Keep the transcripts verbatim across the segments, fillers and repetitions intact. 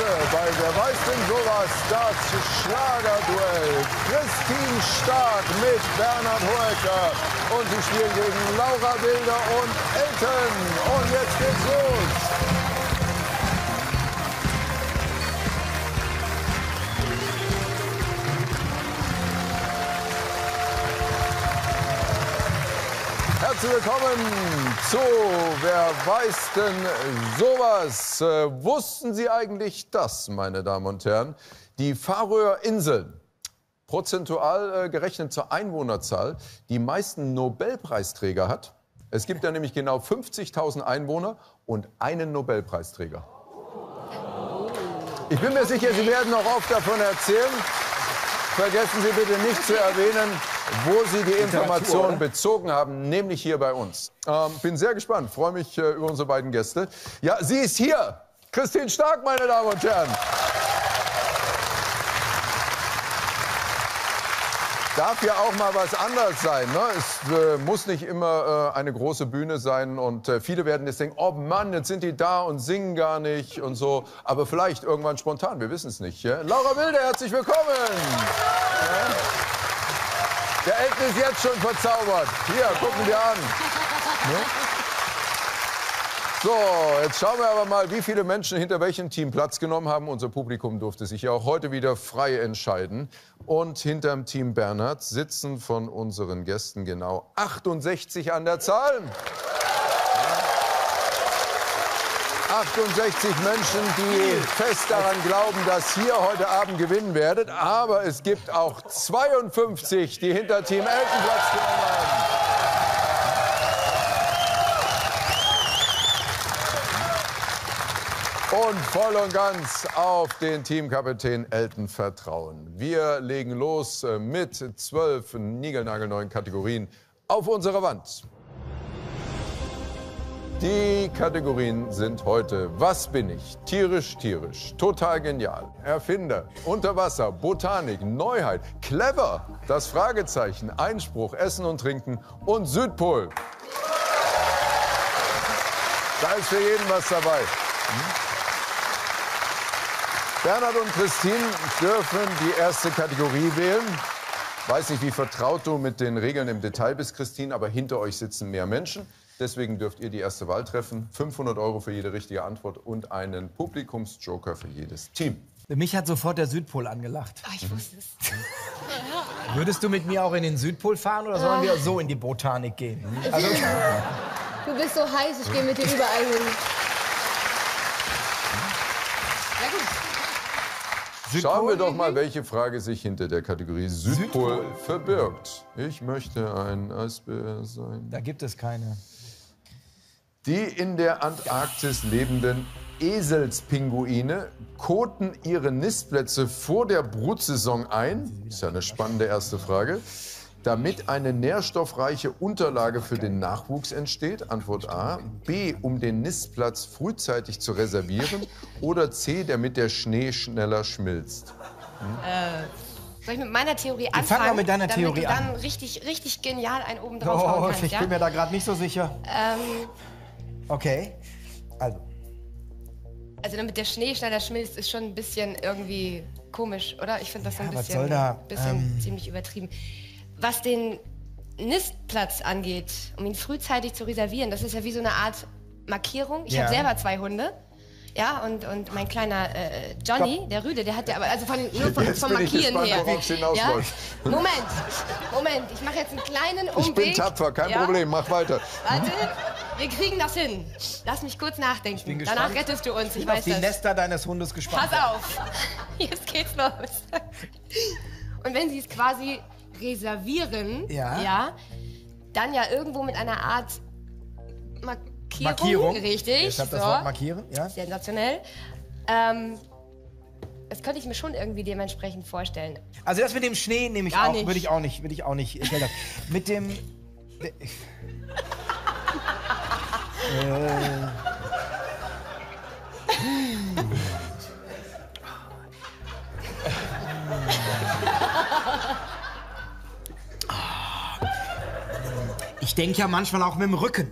bei Wer weiß denn sowas, das Schlagerduell. Christine Stark mit Bernhard Hoeker. Und sie spielen gegen Laura Wilde und Elton. Und jetzt geht's los. Herzlich willkommen zu Wer weiß denn sowas? Äh, wussten Sie eigentlich das, meine Damen und Herren? Die Färöer Inseln, prozentual äh, gerechnet zur Einwohnerzahl, die meisten Nobelpreisträger hat. Es gibt da nämlich genau fünfzigtausend Einwohner und einen Nobelpreisträger. Ich bin mir sicher, Sie werden noch oft davon erzählen. Vergessen Sie bitte nicht zu erwähnen, wo Sie die Informationen bezogen haben, nämlich hier bei uns. Ähm, bin sehr gespannt, freue mich äh, über unsere beiden Gäste. Ja, sie ist hier, Christine Stark, meine Damen und Herren. Darf ja auch mal was anderes sein. Ne? Es äh, muss nicht immer äh, eine große Bühne sein. Und äh, viele werden jetzt denken, oh Mann, jetzt sind die da und singen gar nicht und so. Aber vielleicht irgendwann spontan, wir wissen es nicht. Ja? Laura Wilde, herzlich willkommen. Ja? Der Elton ist jetzt schon verzaubert. Hier, gucken wir an. Ja? So, jetzt schauen wir aber mal, wie viele Menschen hinter welchem Team Platz genommen haben. Unser Publikum durfte sich ja auch heute wieder frei entscheiden. Und hinterm Team Bernhard sitzen von unseren Gästen genau achtundsechzig an der Zahl. achtundsechzig Menschen, die fest daran glauben, dass ihr heute Abend gewinnen werdet. Aber es gibt auch zweiundfünfzig, die hinter Team Elton Platz genommen haben. Und voll und ganz auf den Teamkapitän Elton vertrauen. Wir legen los mit zwölf niegelnagelneuen Kategorien auf unserer Wand. Die Kategorien sind heute: Was bin ich? Tierisch, tierisch, total genial, Erfinder, Unterwasser, Botanik, Neuheit, clever, das Fragezeichen, Einspruch, Essen und Trinken und Südpol. Da ist für jeden was dabei. Hm? Bernhard und Christine dürfen die erste Kategorie wählen. Weiß nicht, wie vertraut du mit den Regeln im Detail bist, Christine, aber hinter euch sitzen mehr Menschen. Deswegen dürft ihr die erste Wahl treffen. fünfhundert Euro für jede richtige Antwort und einen Publikumsjoker für jedes Team. Mich hat sofort der Südpol angelacht. Ach, ich wusste es. Würdest du mit mir auch in den Südpol fahren oder sollen wir so in die Botanik gehen? Also, du bist so heiß, ich gehe mit dir überall hin. Ja, gut. Schauen wir doch mal, welche Frage sich hinter der Kategorie Südpol, Südpol verbirgt. Ich möchte ein Eisbär sein. Da gibt es keine. Die in der Antarktis lebenden Eselspinguine koten ihre Nistplätze vor der Brutsaison ein. Ist ja eine spannende erste Frage. Damit eine nährstoffreiche Unterlage für den Nachwuchs entsteht? Antwort A. B. Um den Nistplatz frühzeitig zu reservieren. Oder C. Damit der Schnee schneller schmilzt. Hm? Äh, soll ich mit meiner Theorie anfangen? Fang mal mit deiner Theorie damit du dann an. richtig, richtig genial einen oben drauf Oh, hauen kannst, ich ja? bin mir da gerade nicht so sicher. Ähm, okay, also. Also damit der Schnee schneller schmilzt, ist schon ein bisschen irgendwie komisch, oder? Ich finde das Ja, so ein was bisschen, soll da, bisschen ähm, ziemlich übertrieben. Was den Nistplatz angeht, um ihn frühzeitig zu reservieren, das ist ja wie so eine Art Markierung. Ich Ja. habe selber zwei Hunde. Ja, und, und mein kleiner äh, Johnny, Stopp. der Rüde, der hat ja aber, also von den, nur von, vom bin ich Markieren gespannt, her. worauf's hinausläuft. Ja? Moment, Moment, ich mache jetzt einen kleinen Umweg. Ich bin tapfer, kein ja? Problem, mach weiter. Warte, wir kriegen das hin. Lass mich kurz nachdenken. bin Danach gespannt. rettest du uns, ich Ich bin auf weiß die das. Nester deines Hundes gespannt. Pass auf, jetzt geht's los. Und wenn Sie es quasi reservieren, Ja. ja, dann ja irgendwo mit einer Art Markierung, Markierung. richtig, Ich habe das so. Wort markieren, ja. Sensationell. Ähm, das könnte ich mir schon irgendwie dementsprechend vorstellen. Also das mit dem Schnee nehme ich Gar auch, nicht. würde ich auch nicht, würde ich auch nicht. äh, mit dem. äh, Ich denke ja manchmal auch mit dem Rücken.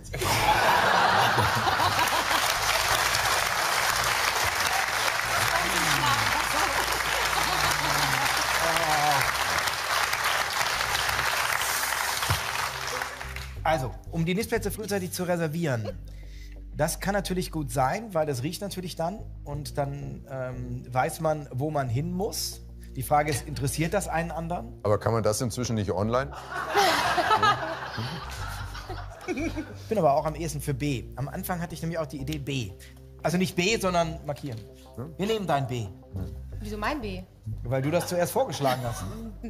um die Nistplätze frühzeitig zu reservieren. Das kann natürlich gut sein, weil das riecht natürlich dann und dann ähm, weiß man, wo man hin muss. Die Frage ist, interessiert das einen anderen? Aber kann man das inzwischen nicht online? Ich bin aber auch am ehesten für B. Am Anfang hatte ich nämlich auch die Idee B. Also nicht B, sondern markieren. Wir nehmen dein B. Wieso mein B? Weil du das zuerst vorgeschlagen hast.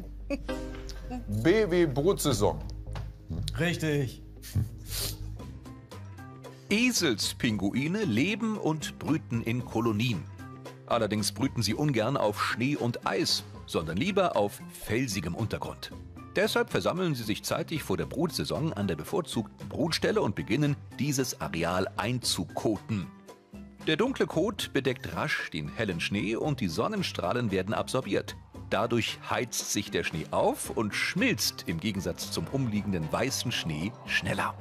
B wie Brutsaison. Richtig. Eselspinguine leben und brüten in Kolonien. Allerdings brüten sie ungern auf Schnee und Eis, sondern lieber auf felsigem Untergrund. Deshalb versammeln sie sich zeitig vor der Brutsaison an der bevorzugten Brutstelle und beginnen, dieses Areal einzukoten. Der dunkle Kot bedeckt rasch den hellen Schnee und die Sonnenstrahlen werden absorbiert. Dadurch heizt sich der Schnee auf und schmilzt im Gegensatz zum umliegenden weißen Schnee schneller.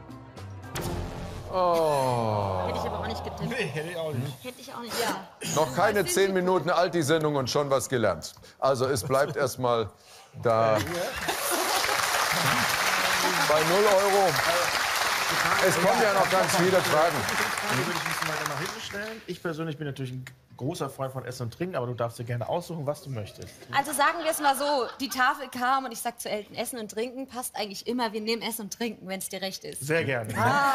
Oh. Hätte ich aber auch nicht getippt. Nee, hätte ich auch nicht. Hätte ich auch nicht. Ja. Noch keine zehn Minuten alt die Sendung und schon was gelernt. Also es bleibt erstmal da bei null Euro. Es kommen ja noch ganz viele Fragen. Die würde ich ein bisschen weiter nach hinten stellen. Ich persönlich bin natürlich ein großer Freund von Essen und Trinken, aber du darfst dir gerne aussuchen, was du möchtest. Also sagen wir es mal so, die Tafel kam und ich sag zu Elton, Essen und Trinken passt eigentlich immer. Wir nehmen Essen und Trinken, wenn es dir recht ist. Sehr gerne.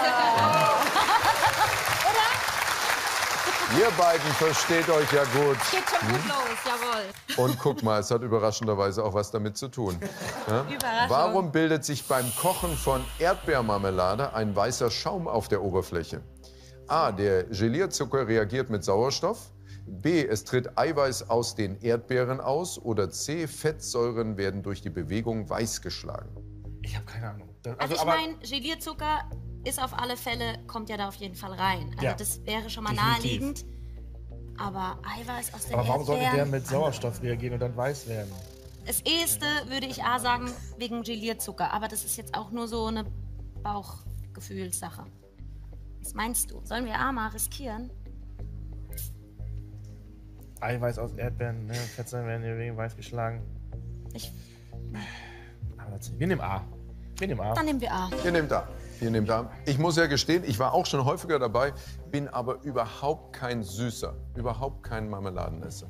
Ihr beiden versteht euch ja gut. Geht schon gut los, jawohl. Und guck mal, es hat überraschenderweise auch was damit zu tun. Ja? Überraschung. Warum bildet sich beim Kochen von Erdbeermarmelade ein weißer Schaum auf der Oberfläche? A. Der Gelierzucker reagiert mit Sauerstoff. B. Es tritt Eiweiß aus den Erdbeeren aus. Oder C. Fettsäuren werden durch die Bewegung weiß geschlagen. Ich habe keine Ahnung. Das- Also ich aber- meine, Gelierzucker ist auf alle Fälle, kommt ja da auf jeden Fall rein. Also Ja, das wäre schon mal definitiv. naheliegend. Aber Eiweiß aus den Aber warum sollte der Erdbeeren? mit Sauerstoff reagieren und dann weiß werden? Das eheste würde ich A sagen, wegen Gelierzucker. Aber das ist jetzt auch nur so eine Bauchgefühlssache. Was meinst du? Sollen wir A mal riskieren? Eiweiß aus Erdbeeren, ne? Fettsäuren werden hier wegen weiß geschlagen. Ich, Aber das- Wir nehmen A. Wir nehmen A. dann nehmen wir A. Ihr nehmt A. Ihr nehmt A. Ich muss ja gestehen, ich war auch schon häufiger dabei, bin aber überhaupt kein Süßer, überhaupt kein Marmeladenesser.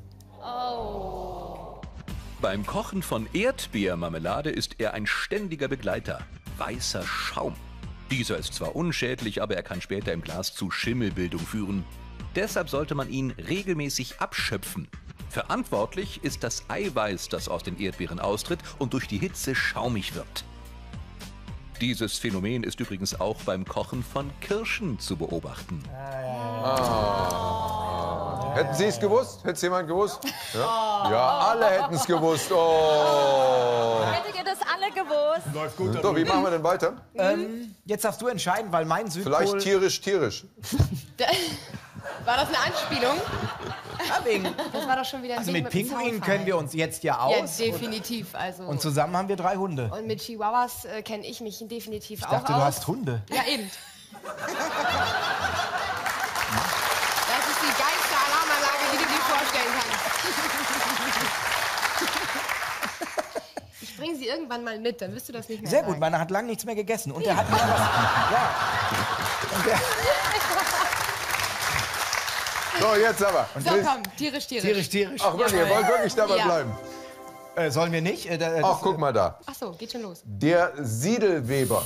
Beim Kochen von Erdbeermarmelade ist er ein ständiger Begleiter. Weißer Schaum. Dieser ist zwar unschädlich, aber er kann später im Glas zu Schimmelbildung führen. Deshalb sollte man ihn regelmäßig abschöpfen. Verantwortlich ist das Eiweiß, das aus den Erdbeeren austritt und durch die Hitze schaumig wird. Dieses Phänomen ist übrigens auch beim Kochen von Kirschen zu beobachten. Hätten Sie es gewusst? Hätte es jemand gewusst? Ja, ja, alle hätten es gewusst. Oh. Hättet ihr das alle gewusst? Läuft gut. So, wie machen wir denn weiter? Ähm, jetzt darfst du entscheiden, weil mein Südpol... Vielleicht tierisch, tierisch. War das eine Anspielung? Ja, wegen, Das war doch schon wieder ein also Ding mit dem Pinguinen Zaunfall. kennen wir uns jetzt ja Ja, aus. definitiv. Also. und zusammen haben wir drei Hunde. Und mit Chihuahuas äh, kenne ich mich definitiv Ich auch dachte, aus. du hast Hunde. Ja, eben. Das ist die geilste Alarmanlage, die du dir vorstellen kannst. Ich bringe sie irgendwann mal mit, dann wirst du das nicht mehr Sehr sagen. gut, meiner hat lange nichts mehr gegessen. Und der hat mir was... Ja. Und der, So, jetzt aber. So, komm, tierisch, tierisch. tierisch, tierisch. Ach wirklich, ihr wollt wirklich dabei Ja. bleiben? Äh, sollen wir nicht? Äh, da- das- Ach, guck mal da. Ach so, geht schon los. Der Siedelweber.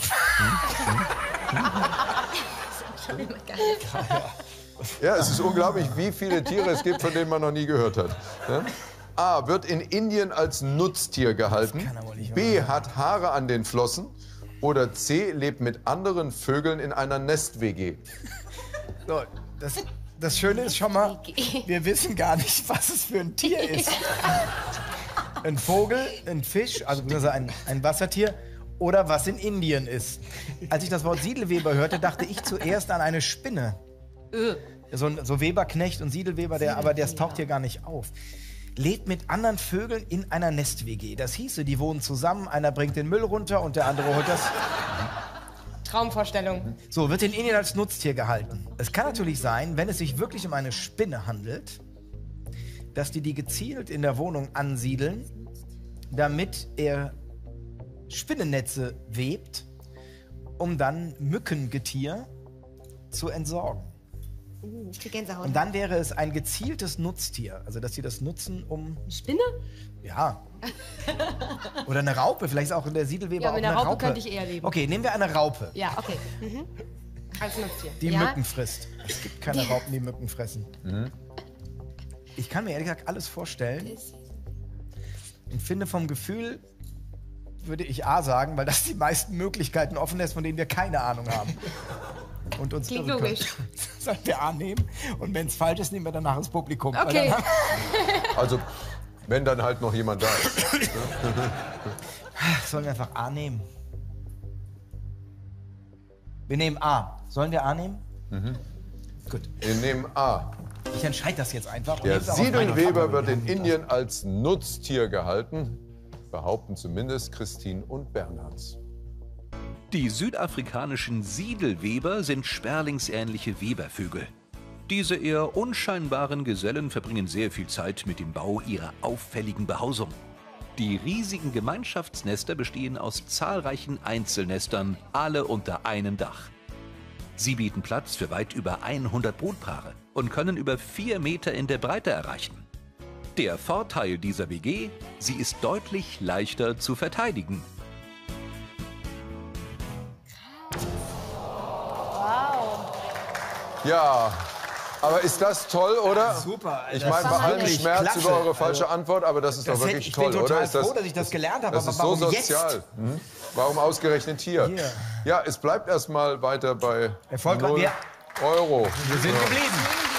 Ja, es ist unglaublich, wie viele Tiere es gibt, von denen man noch nie gehört hat. Ja? A. Wird in Indien als Nutztier gehalten. kann aber nicht wahr B. Hat Haare an den Flossen. Oder C. Lebt mit anderen Vögeln in einer Nest-W G. So, das, das Schöne ist schon mal, wir wissen gar nicht, was es für ein Tier ist. Ein Vogel, ein Fisch, also beziehungsweise ein, ein Wassertier oder was in Indien ist. Als ich das Wort Siedelweber hörte, dachte ich zuerst an eine Spinne. So, ein- so Weberknecht und Siedelweber, der, aber das taucht hier gar nicht auf. Lebt mit anderen Vögeln in einer Nest-W G. Das hieße, die wohnen zusammen, einer bringt den Müll runter und der andere holt das. Traumvorstellung. So, wird in Indien als Nutztier gehalten. Es kann natürlich sein, wenn es sich wirklich um eine Spinne handelt, dass die die gezielt in der Wohnung ansiedeln, damit er Spinnennetze webt um dann Mückengetier zu entsorgen. Uh, ich krieg Gänsehaut. Und dann wäre es ein gezieltes Nutztier. Also, dass sie das nutzen, um... Spinne? Ja. Oder eine Raupe. Vielleicht ist auch in der Siedelweber Ja, auch mit eine einer Raupe. Raupe könnte ich eher leben. Okay, nehmen wir eine Raupe, Ja, okay. Mhm. Als Nutztier. die ja? Mücken frisst. Es gibt keine Raupen, die Mücken fressen. Ich kann mir ehrlich gesagt alles vorstellen und finde vom Gefühl, würde ich A sagen, weil das die meisten Möglichkeiten offen lässt, von denen wir keine Ahnung haben. Und uns Klingt irre können. logisch. Sollen wir A nehmen? Und wenn es falsch ist, nehmen wir danach das Publikum. Weil Okay. dann- Also, wenn dann halt noch jemand da ist. Sollen wir einfach A nehmen? Wir nehmen A. Sollen wir A nehmen? Gut. Wir nehmen A. Ich entscheide das jetzt einfach. und Der nehm's auch auf meine Siedelweber Kamera. wird in Indien als Nutztier gehalten, behaupten zumindest Christine und Bernhards. Die südafrikanischen Siedelweber sind sperlingsähnliche Webervögel. Diese eher unscheinbaren Gesellen verbringen sehr viel Zeit mit dem Bau ihrer auffälligen Behausung. Die riesigen Gemeinschaftsnester bestehen aus zahlreichen Einzelnestern, alle unter einem Dach. Sie bieten Platz für weit über hundert Brutpaare und können über vier Meter in der Breite erreichen. Der Vorteil dieser W G: sie ist deutlich leichter zu verteidigen. Ja, aber ist das toll, oder? Super. Ich das meine, bei ist allem wirklich Schmerz klasse. über eure falsche Also, Antwort, aber das ist das doch hätte- wirklich ich bin toll, total oder? Ist froh, dass ich das gelernt habe, Das aber ist so warum jetzt? sozial. Mhm. Warum ausgerechnet hier? Hier. Ja, es bleibt erstmal weiter bei Erfolgreich. null Wir- Euro. Wir sind geblieben.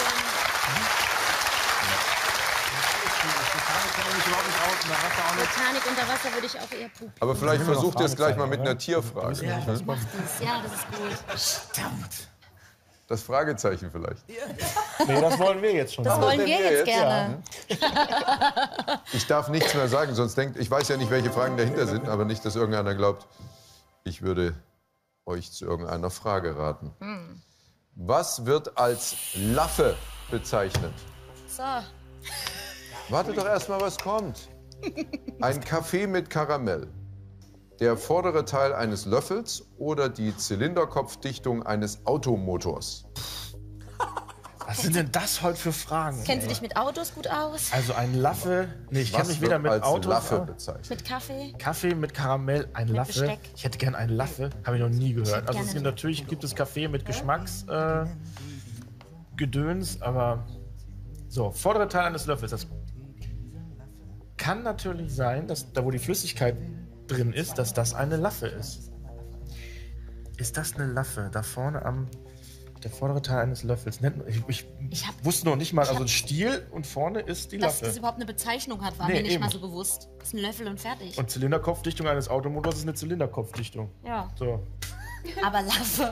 Botanik unter Wasser würde ich auch eher pupen. Aber vielleicht immer noch versucht ihr es gleich mal Fragezeichen, mit oder? einer Tierfrage. Ja, das ist gut. Verdammt. Das Fragezeichen vielleicht. Nee, das wollen wir jetzt schon. Das wollen wir denn wir jetzt jetzt? gerne. Ich darf nichts mehr sagen, sonst denkt, ich weiß ja nicht, welche Fragen dahinter sind, aber nicht, dass irgendeiner glaubt, ich würde euch zu irgendeiner Frage raten. Was wird als Laffe bezeichnet? So. Wartet doch erst mal, was kommt. Ein Kaffee mit Karamell. Der vordere Teil eines Löffels oder die Zylinderkopfdichtung eines Automotors? Was sind denn das heute für Fragen? Kennst du dich mit Autos gut aus? Also ein Laffe. Nee, ich kenne Was mich wird weder mit als Autos. Laffe aus- bezeichnet? Mit Kaffee? Kaffee mit Karamell, ein Laffe. Besteck. Ich hätte gern einen Laffe, habe ich noch nie gehört. hätte Also es gerne gibt, natürlich gibt es Kaffee mit Geschmacks äh, Gedöns, aber so, vordere Teil eines Löffels. Das kann natürlich sein, dass da wo die Flüssigkeit drin ist, dass das eine Laffe ist. Ist das eine Laffe? Da vorne am der vordere Teil eines Löffels. Nennt man- Ich, ich, Ich hab- wusste noch nicht mal, ich also hab- ein Stiel und vorne ist die Dass Laffe. das überhaupt eine Bezeichnung hat, war Nee, mir nicht eben. mal so bewusst. Das ist ein Löffel und fertig. Und Zylinderkopfdichtung eines Automotors ist eine Zylinderkopfdichtung. ja, So. aber Laffe.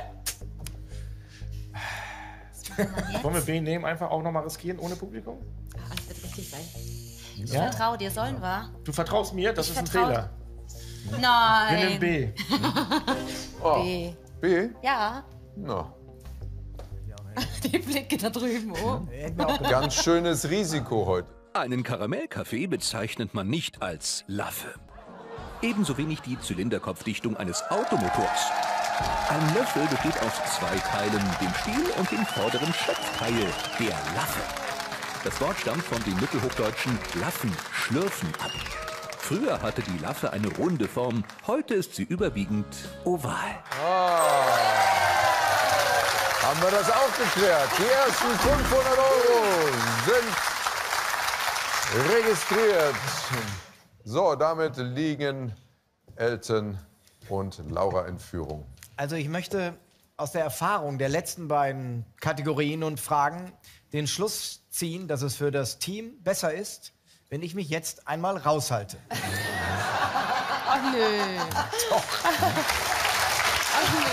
Wollen wir B nehmen, einfach auch nochmal riskieren ohne Publikum? Alles wird richtig sein. Ich Ja? vertraue dir, sollen wir? Du vertraust mir, das Ich ist ein vertrau- Fehler. Wir Nein. nehmen B. Oh, B. B? Ja, Na, die Blicke da drüben. Oh. ganz schönes Risiko heute. Einen Karamellkaffee bezeichnet man nicht als Laffe. Ebenso wenig die Zylinderkopfdichtung eines Automotors. Ein Löffel besteht aus zwei Teilen, dem Stiel und dem vorderen Schöpfteil, der Laffe. Das Wort stammt von dem mittelhochdeutschen Laffen, Schlürfen ab. Früher hatte die Laffe eine runde Form, heute ist sie überwiegend oval. Haben wir das auch geklärt? Die ersten fünfhundert Euro sind registriert. So, damit liegen Elton und Laura in Führung. Also ich möchte aus der Erfahrung der letzten beiden Kategorien und Fragen den Schluss ziehen, dass es für das Team besser ist, wenn ich mich jetzt einmal raushalte. Ach nö. Doch. Ach nö.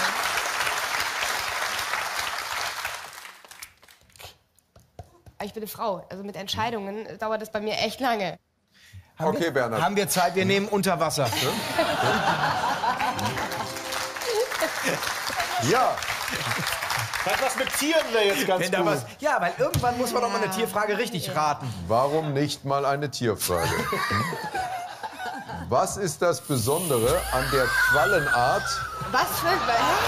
Ich bin eine Frau. Also mit Entscheidungen dauert es bei mir echt lange. Haben Okay, wir, Bernhard. Haben wir Zeit? Wir nehmen unter Wasser. Ja, Was, was mit Tieren wäre jetzt ganz Wenn da gut. was, ja, weil irgendwann muss man doch mal eine Tierfrage richtig raten. warum nicht mal eine Tierfrage? Was ist das Besondere an der Quallenart Was für ein...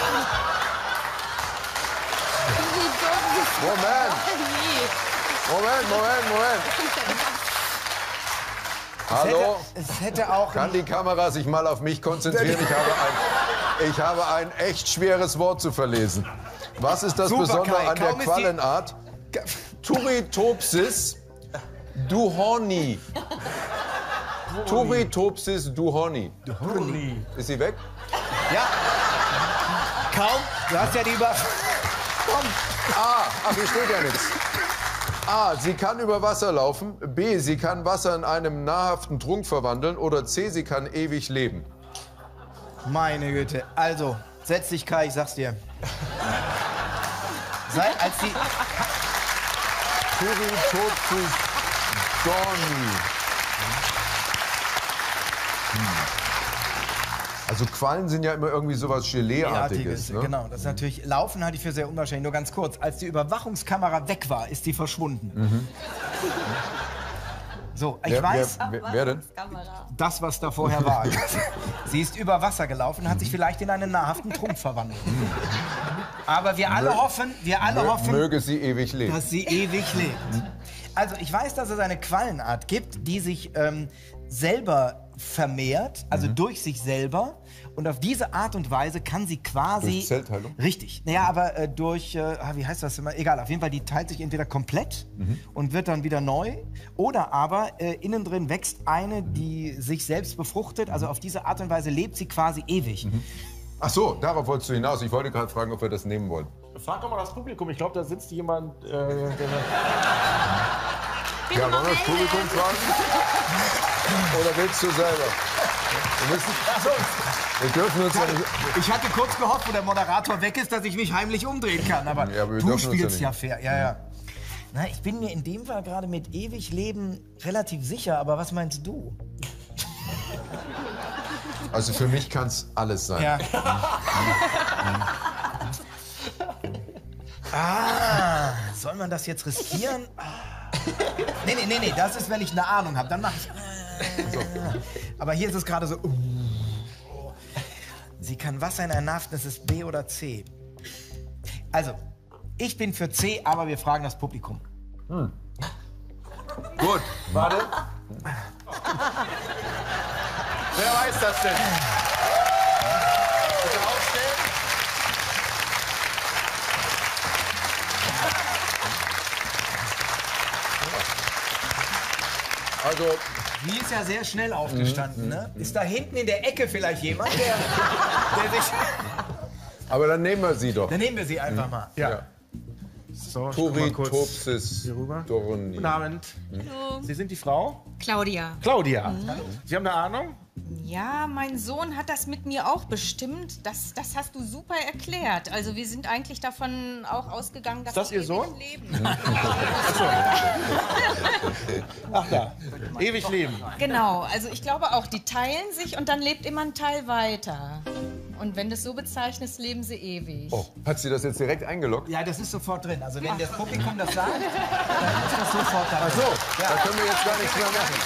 Moment. Moment, Moment, Moment. Hallo? Es hätte, es hätte auch... Kann die Kamera sich mal auf mich konzentrieren? Ich habe ein, ich habe ein echt schweres Wort zu verlesen. Was ist das Super, Besondere Kai. an der Kaum ist die- Quallenart? Turritopsis duhorni. Turritopsis duhorni. Ist sie weg? Ja. Kaum. Du hast ja die über... Komm. A. Ach, hier steht ja nichts. A. Sie kann über Wasser laufen. B. Sie kann Wasser in einem nahrhaften Trunk verwandeln. Oder C. Sie kann ewig leben. Meine Güte. Also, setz dich, Kai, ich sag's dir. Seit als die... Turritopsis duhorni. Also Quallen sind ja immer irgendwie sowas Gelee-artiges, ne? Genau, das ist natürlich... Laufen halte ich für sehr unwahrscheinlich. Nur ganz kurz. Als die Überwachungskamera weg war, ist die verschwunden. Mhm. So, ich Wer, weiß... wer, wer, wer denn? Das, was da vorher war. Sie ist über Wasser gelaufen, hat sich vielleicht in einen nahrhaften Trunk verwandelt. Aber wir alle Mö- hoffen, wir alle Mö- hoffen, Möge sie ewig leben. dass sie ewig lebt. Also ich weiß, dass es eine Quallenart gibt, die sich ähm, selber vermehrt, also durch sich selber. Und auf diese Art und Weise kann sie quasi... Durch Zellteilung? Richtig. Naja, aber äh, durch, äh, ah, wie heißt das immer? Egal, auf jeden Fall, die teilt sich entweder komplett und wird dann wieder neu. Oder aber äh, innen drin wächst eine, die sich selbst befruchtet. Also auf diese Art und Weise lebt sie quasi ewig. Ach so, darauf wolltest du hinaus. Ich wollte gerade fragen, ob wir das nehmen wollen. Frag doch mal das Publikum. Ich glaube, da sitzt jemand, äh, der... Ja, wollen wir das Publikum fragen? Oder willst du selber? Wir, müssen, wir dürfen uns ja nicht... Ich hatte kurz gehofft, wo der Moderator weg ist, dass ich mich heimlich umdrehen kann. Aber, Ja, aber wir du dürfen uns spielst ja ja, nicht. fair. Ja, ja. Na, ich bin mir in dem Fall gerade mit ewig Leben relativ sicher. Aber was meinst du? Also für mich kann es alles sein. Ja. Ah, soll man das jetzt riskieren? Ah. Nee, nee, nee, nee, das ist, wenn ich eine Ahnung habe. Dann mache ich... Aber hier ist es gerade so... uh. Sie kann Wasser in einen Naft, das ist B oder C. Also, ich bin für C, aber wir fragen das Publikum. Gut. Warte. Wer weiß das denn? Bitte aufstehen. Also, Die ist ja sehr schnell aufgestanden, ne? Ist da hinten in der Ecke vielleicht jemand, der, der sich... aber dann nehmen wir sie doch. Dann nehmen wir sie einfach mal. Ja. So, ich guck mal kurz Turritopsis hier rüber. duhorni. Guten Abend. Hallo. Sie sind die Frau? Claudia. Claudia. Sie haben eine Ahnung? Ja, mein Sohn hat das mit mir auch bestimmt. Das, das hast du super erklärt. Also wir sind eigentlich davon auch ausgegangen, dass Ist das wir Ihr Sohn? ewig leben. Ach da. Ewig leben. Genau, also ich glaube auch, die teilen sich und dann lebt immer ein Teil weiter. Und wenn du es so bezeichnest, leben sie ewig. Oh, hat sie das jetzt direkt eingeloggt? Ja, das ist sofort drin. Also wenn das Publikum das sagt, dann ist das sofort da. Ach so, da können wir jetzt gar nichts mehr machen.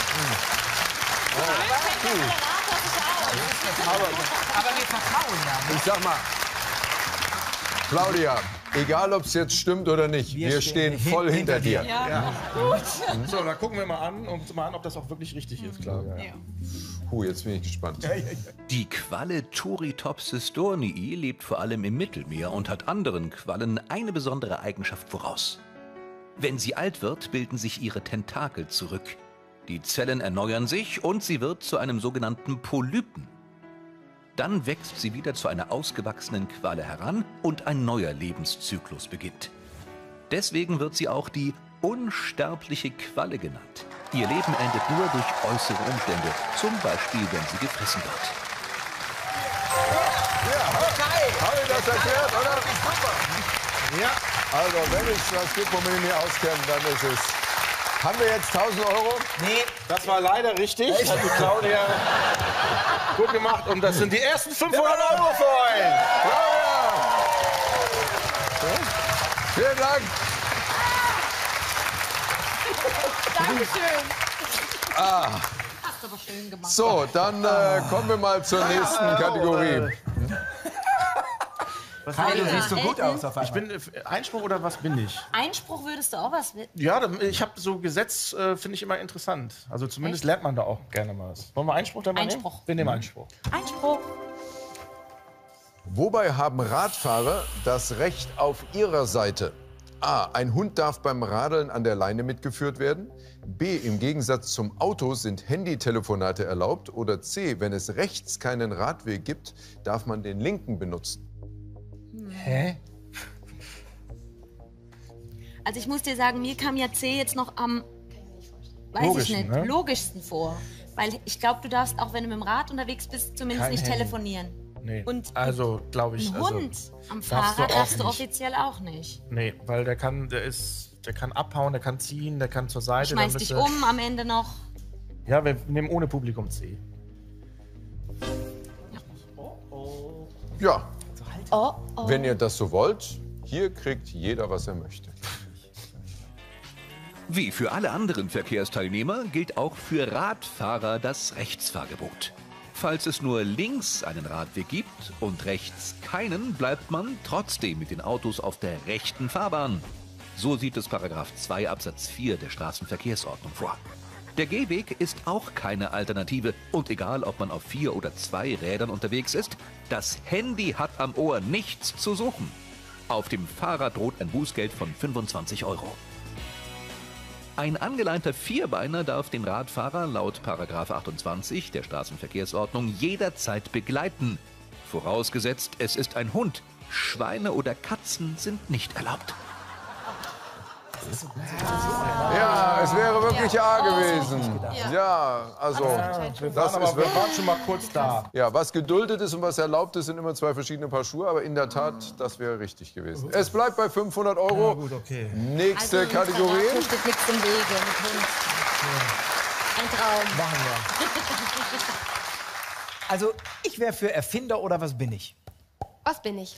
Aber wir vertrauen ja. Ich sag mal, Claudia, egal ob es jetzt stimmt oder nicht, wir, Wir stehen, stehen voll hin- hinter, hinter dir. dir. Ja, So, dann gucken wir mal an, und mal an, ob das auch wirklich richtig ist, Claudia. Puh, jetzt bin ich gespannt. Die Qualle Turritopsis duhornii lebt vor allem im Mittelmeer und hat anderen Quallen eine besondere Eigenschaft voraus. Wenn sie alt wird, bilden sich ihre Tentakel zurück. Die Zellen erneuern sich und sie wird zu einem sogenannten Polypen. Dann wächst sie wieder zu einer ausgewachsenen Qualle heran und ein neuer Lebenszyklus beginnt. Deswegen wird sie auch die unsterbliche Qualle genannt. Ihr Leben endet nur durch äußere Umstände, zum Beispiel, wenn sie gefressen wird. Habe ich das erklärt, oder? Ja. Also, wenn es was gibt, womit ich mich auskenne, dann ist es... Haben wir jetzt tausend Euro? Nee, Das war leider richtig. Hat die Claudia gut gemacht. Und das sind die ersten fünfhundert Euro für euch. Claudia! Vielen Dank. Dankeschön. So, dann äh, kommen wir mal zur nächsten Kategorie. Was Kai, soll du ich? siehst so gut aus auf Ich einmal. bin äh, Einspruch oder was bin ich? Einspruch würdest du auch was mit? Ja, da- ich habe so Gesetz, äh, finde ich immer interessant. Also zumindest lernt man da auch gerne mal was. Wollen wir Einspruch dabei Einspruch. nehmen? Wir nehmen Einspruch. Einspruch. Wobei haben Radfahrer das Recht auf ihrer Seite? A. Ein Hund darf beim Radeln an der Leine mitgeführt werden. B. Im Gegensatz zum Auto sind Handytelefonate erlaubt. Oder C. Wenn es rechts keinen Radweg gibt, darf man den linken benutzen. Hä? Also ich muss dir sagen, mir kam ja C jetzt noch am, weiß Logischen, ich nicht, ne? logischsten vor. Weil ich glaube, du darfst auch, wenn du mit dem Rad unterwegs bist, zumindest Kein nicht Handy. telefonieren. Nee. Und also, glaube ich. Ein also, Hund am darfst du Fahrrad auch darfst du nicht. offiziell auch nicht. Nee, weil der kann, der ist, der kann abhauen, der kann ziehen, der kann zur Seite. Schmeiß dann dich bist du- um am Ende noch. Ja, wir nehmen ohne Publikum C. Ja, Oh, oh. wenn ihr das so wollt, hier kriegt jeder, was er möchte. Wie für alle anderen Verkehrsteilnehmer gilt auch für Radfahrer das Rechtsfahrgebot. Falls es nur links einen Radweg gibt und rechts keinen, bleibt man trotzdem mit den Autos auf der rechten Fahrbahn. So sieht es Paragraph zwei Absatz vier der Straßenverkehrsordnung vor. Der Gehweg ist auch keine Alternative und egal, ob man auf vier oder zwei Rädern unterwegs ist, das Handy hat am Ohr nichts zu suchen. Auf dem Fahrrad droht ein Bußgeld von fünfundzwanzig Euro. Ein angeleinter Vierbeiner darf den Radfahrer laut Paragraph achtundzwanzig der Straßenverkehrsordnung jederzeit begleiten. Vorausgesetzt, es ist ein Hund. Schweine oder Katzen sind nicht erlaubt. Ja, es wäre wirklich A gewesen. Ja, also das ist wir wirklich. waren schon mal kurz da. Ja, was geduldet ist und was erlaubt ist, sind immer zwei verschiedene Paar Schuhe. Aber in der Tat, das wäre richtig gewesen. Es bleibt bei fünfhundert Euro. Gut, okay. Nächste Also, Kategorie. Hier steht nichts im Wege mit Hund. Ein Traum. Machen wir. Also, ich wäre für Erfinder oder was bin ich? Was bin ich?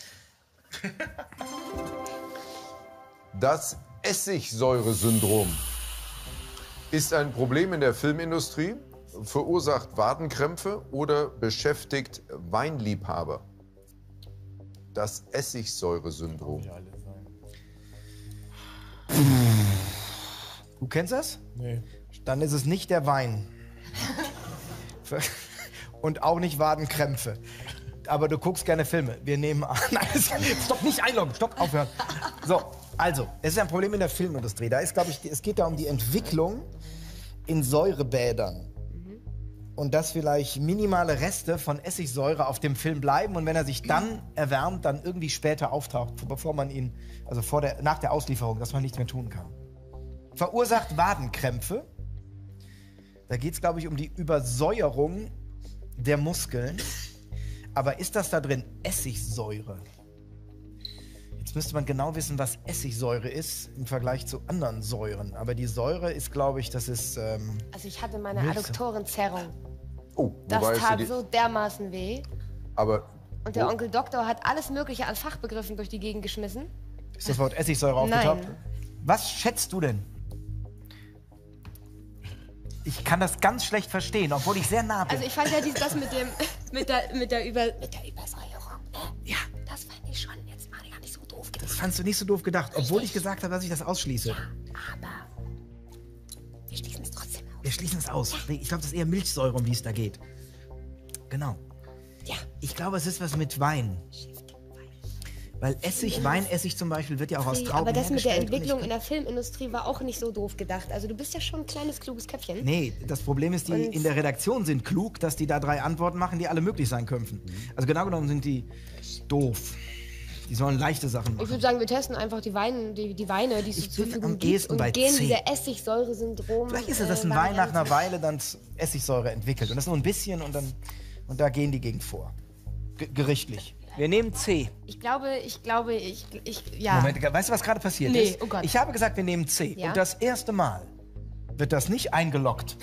Das Essigsäuresyndrom ist ein Problem in der Filmindustrie, verursacht Wadenkrämpfe oder beschäftigt Weinliebhaber. Das Essigsäuresyndrom. Du kennst das? Nee. Dann ist es nicht der Wein. Und auch nicht Wadenkrämpfe. Aber du guckst gerne Filme. Wir nehmen an. Nein, stopp, nicht einloggen. Stopp, aufhören. So, also, es ist ein Problem in der Filmindustrie. Da ist, glaube ich, es geht da um die Entwicklung in Säurebädern. Und dass vielleicht minimale Reste von Essigsäure auf dem Film bleiben und wenn er sich dann erwärmt, dann irgendwie später auftaucht, bevor man ihn, also vor der, nach der Auslieferung, dass man nichts mehr tun kann. Verursacht Wadenkrämpfe. Da geht es, glaube ich, um die Übersäuerung der Muskeln. Aber ist das da drin Essigsäure? Jetzt müsste man genau wissen, was Essigsäure ist im Vergleich zu anderen Säuren. Aber die Säure ist, glaube ich, das ist... Ähm, Also ich hatte meine Milch. Adduktorenzerrung. Oh, Das wobei es tat die, so dermaßen weh. aber Und der wo- Onkel Doktor hat alles Mögliche an Fachbegriffen durch die Gegend geschmissen. ist das Wort Essigsäure aufgetaucht? Nein. Was schätzt du denn? Ich kann das ganz schlecht verstehen, obwohl ich sehr nah bin. Also ich fand ja dies, das mit dem mit der mit der Über mit der Übersäuerung. Ne? Ja, das fand ich schon jetzt mal gar nicht so doof das gedacht. fandst du nicht so doof gedacht, obwohl ich gesagt habe, dass ich das ausschließe. Aber wir schließen es trotzdem aus. Wir schließen es aus. Ich glaube, das ist eher Milchsäure, um die es da geht. Genau. Ja. Ich glaube, es ist was mit Wein. Weil Essig, Weinessig zum Beispiel, wird ja auch aus Trauben Aber das mit der hergestellt und ich Entwicklung kann- in der Filmindustrie war auch nicht so doof gedacht. Also du bist ja schon ein kleines, kluges Köpfchen. Nee, das Problem ist, die Und- in der Redaktion sind klug, dass die da drei Antworten machen, die alle möglich sein könnten. Also genau genommen sind die doof. Die sollen leichte Sachen Ich machen. würde sagen, wir testen einfach die Weine, die, die Weine, die es Ich zur bin Verfügung am gibt ehesten und bei gehen C. dieser Essigsäure-Syndrom. Vielleicht ist es, dass äh, ein Wein nach Variante. einer Weile dann Essigsäure entwickelt. Und das nur ein bisschen und dann und da gehen die gegen vor. G gerichtlich. Wir nehmen C. Ich glaube, ich glaube, ich, ich ja. Moment, weißt du, was gerade passiert Nee, ist? oh Gott. Ich habe gesagt, wir nehmen C. Ja? Und das erste Mal wird das nicht eingeloggt.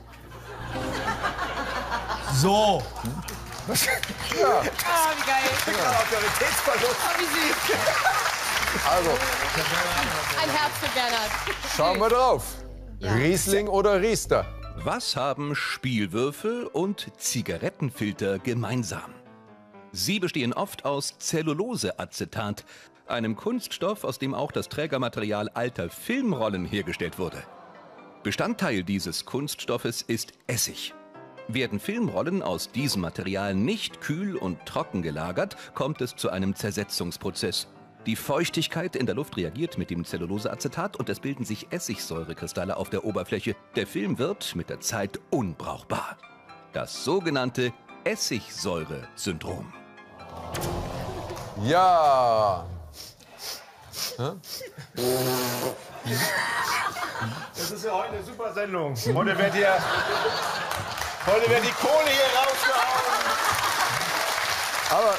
So. Was? Ja, Ah, wie geil. Autoritätsverlust. Wie süß. also Ein Herz für Bernhard. schauen wir drauf. Ja. Riesling oder Riester? Was haben Spielwürfel und Zigarettenfilter gemeinsam? Sie bestehen oft aus Zelluloseacetat, einem Kunststoff, aus dem auch das Trägermaterial alter Filmrollen hergestellt wurde. Bestandteil dieses Kunststoffes ist Essig. Werden Filmrollen aus diesem Material nicht kühl und trocken gelagert, kommt es zu einem Zersetzungsprozess. Die Feuchtigkeit in der Luft reagiert mit dem Zelluloseacetat und es bilden sich Essigsäurekristalle auf der Oberfläche. Der Film wird mit der Zeit unbrauchbar. Das sogenannte Essigsäure-Syndrom. Ja. Das ist ja heute eine super Sendung. Heute wird hier, heute wird die Kohle hier rausgehauen. Aber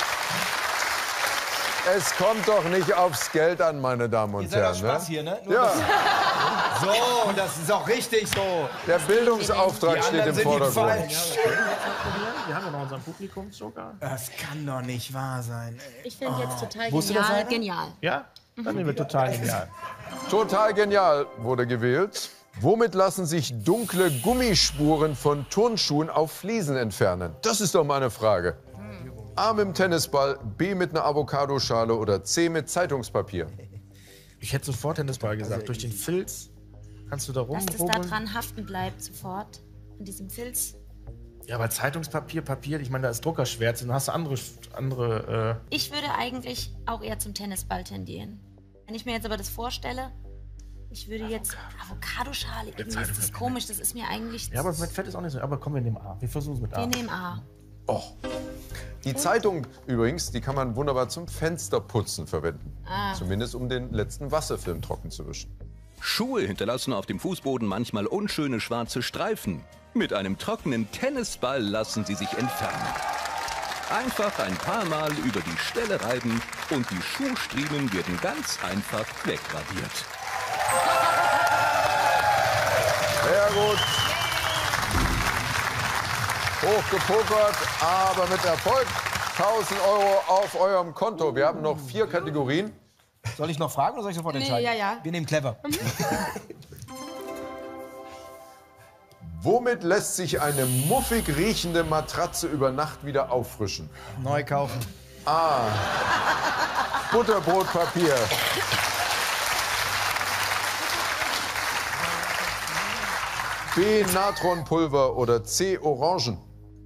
es kommt doch nicht aufs Geld an, meine Damen und Ihr seid Herren. doch Spaß Ne? hier, ne? Nur Ja, das- So, das ist auch richtig so. der Bildungsauftrag Die steht anderen im sind die Vordergrund. falsch. Wir haben ja noch unseren Publikumsjoker. Das kann doch nicht wahr sein. ey. Ich finde jetzt total Wusste das genial. einer? Genial. Ja? Dann nehmen wir total genial. Total genial wurde gewählt. Womit lassen sich dunkle Gummispuren von Turnschuhen auf Fliesen entfernen? Das ist doch mal eine Frage. A mit dem Tennisball, B mit einer Avocadoschale oder C mit Zeitungspapier. Ich hätte sofort Tennisball gesagt. Durch den Filz kannst du da Dass das da rumrubbeln. dran haften bleibt sofort. An diesem Filz. Ja, aber Zeitungspapier, Papier, ich meine, da ist Druckerschwärze und dann hast du andere, andere äh, Ich würde eigentlich auch eher zum Tennisball tendieren. Wenn ich mir jetzt aber das vorstelle, ich würde jetzt Avocadoschale, irgendwie ist das Zeitungspapier. komisch, das ist mir eigentlich... Ja, aber mit Fett ist auch nicht so. Aber komm, wir nehmen A. Wir versuchen es mit A. Wir nehmen A. Oh. Die Zeitung übrigens, die kann man wunderbar zum Fensterputzen verwenden. Zumindest um den letzten Wasserfilm trocken zu wischen. Schuhe hinterlassen auf dem Fußboden manchmal unschöne schwarze Streifen. Mit einem trockenen Tennisball lassen sie sich entfernen. Einfach ein paar Mal über die Stelle reiben und die Schuhstriemen werden ganz einfach wegradiert. Sehr gut. Hochgepokert, aber mit Erfolg. tausend Euro auf eurem Konto. Wir haben noch vier Kategorien. Soll ich noch fragen oder soll ich sofort entscheiden? ja, ja. Wir nehmen clever. Womit lässt sich eine muffig riechende Matratze über Nacht wieder auffrischen? Neu kaufen. A. Butterbrotpapier. B. Natronpulver oder C. Orangen.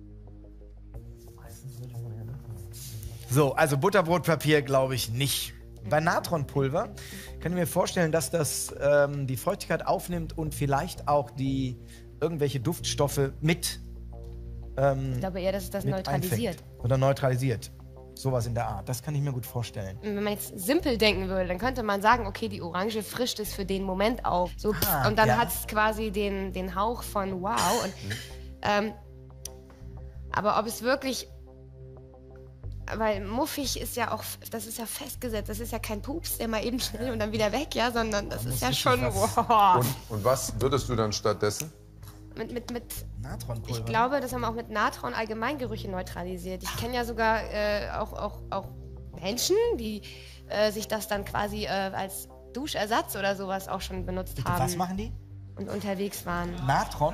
So, also Butterbrotpapier glaube ich nicht. Bei Natronpulver kann ich mir vorstellen, dass das ähm, die Feuchtigkeit aufnimmt und vielleicht auch die irgendwelche Duftstoffe mit, ähm, Ich glaube eher, dass es das mit neutralisiert. einfängt. Oder neutralisiert. Sowas in der Art. Das kann ich mir gut vorstellen. Und wenn man jetzt simpel denken würde, dann könnte man sagen, okay, die Orange frischt es für den Moment auf. So, Ah, und dann ja. hat es quasi den, den Hauch von wow. Und, ähm, aber ob es wirklich... Weil muffig ist ja auch, das ist ja festgesetzt, das ist ja kein Pups, der mal eben schnell und dann wieder weg, ja, sondern das ist ja schon, wow. Und, und was würdest du dann stattdessen? Mit, mit, mit, Natronpulver. ich glaube, dass man auch mit Natron Allgemeingerüche neutralisiert. Ich kenne ja sogar äh, auch, auch, auch Menschen, die äh, sich das dann quasi äh, als Duschersatz oder sowas auch schon benutzt Bitte, haben. was machen die? Und unterwegs waren. Natron?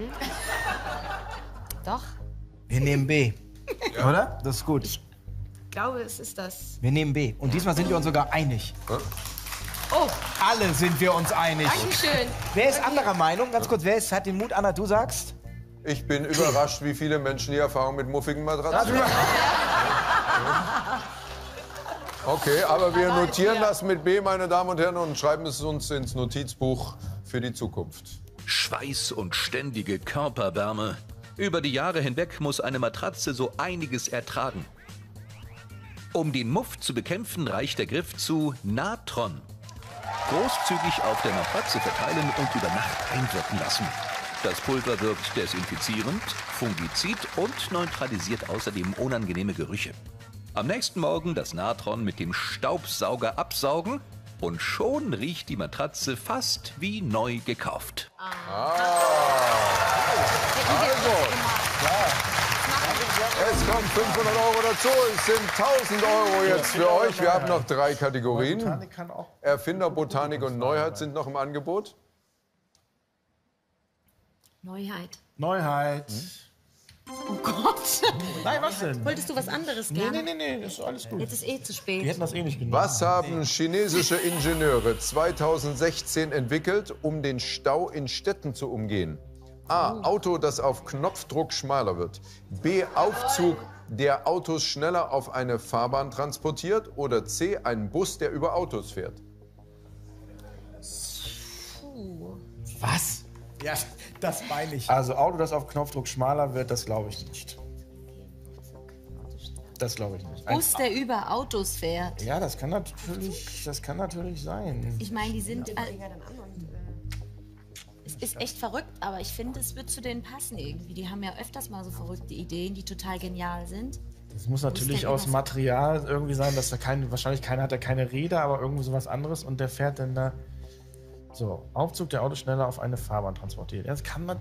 Doch, Wir nehmen B. Oder? Das ist gut. ich glaube, es ist das. Wir nehmen B. Und diesmal sind wir uns sogar einig. Oh, Alle sind wir uns einig. Dankeschön. Wer ist anderer Meinung? Ganz kurz, wer ist, hat den Mut? Anna, du sagst? Ich bin überrascht, wie viele Menschen die Erfahrung mit muffigen Matratzen haben. Okay, aber wir notieren das mit B, meine Damen und Herren, und schreiben es uns ins Notizbuch für die Zukunft. Schweiß und ständige Körperwärme. Über die Jahre hinweg muss eine Matratze so einiges ertragen. Um den Muff zu bekämpfen, reicht der Griff zu Natron. Großzügig auf der Matratze verteilen und über Nacht einwirken lassen. Das Pulver wirkt desinfizierend, fungizid und neutralisiert außerdem unangenehme Gerüche. Am nächsten Morgen das Natron mit dem Staubsauger absaugen und schon riecht die Matratze fast wie neu gekauft. Es kommen fünfhundert Euro dazu, es sind tausend Euro jetzt für euch. Wir haben noch drei Kategorien. Botanik kann auch. Erfinder, Botanik und Neuheit sind noch im Angebot. Neuheit. Neuheit. Oh Gott. Nein, was denn? Wolltest du was anderes Nee, gerne? nee, nee, nee, ist alles gut. Jetzt ist eh zu spät. Wir hätten das eh nicht genommen. Was haben chinesische Ingenieure zweitausendsechzehn entwickelt, um den Stau in Städten zu umgehen? A. Auto, das auf Knopfdruck schmaler wird. B. Aufzug, der Autos schneller auf eine Fahrbahn transportiert. Oder C. Ein Bus, der über Autos fährt. Was? Ja, das meine ich. Also Auto, das auf Knopfdruck schmaler wird, das glaube ich nicht. Das glaube ich nicht. Ein, Bus, der über Autos fährt. ja, das kann natürlich, das kann natürlich sein. Ich meine, die sind... Äh, es ist echt verrückt, aber ich finde, es wird zu denen passen irgendwie. Die haben ja öfters mal so verrückte Ideen, die total genial sind. Das muss natürlich denn aus übers- Material irgendwie sein, dass da kein, wahrscheinlich keiner hat, der keine Räder, aber irgendwie sowas anderes und der fährt dann da. So, Aufzug, der Auto schneller auf eine Fahrbahn transportiert. Ja, das kann man.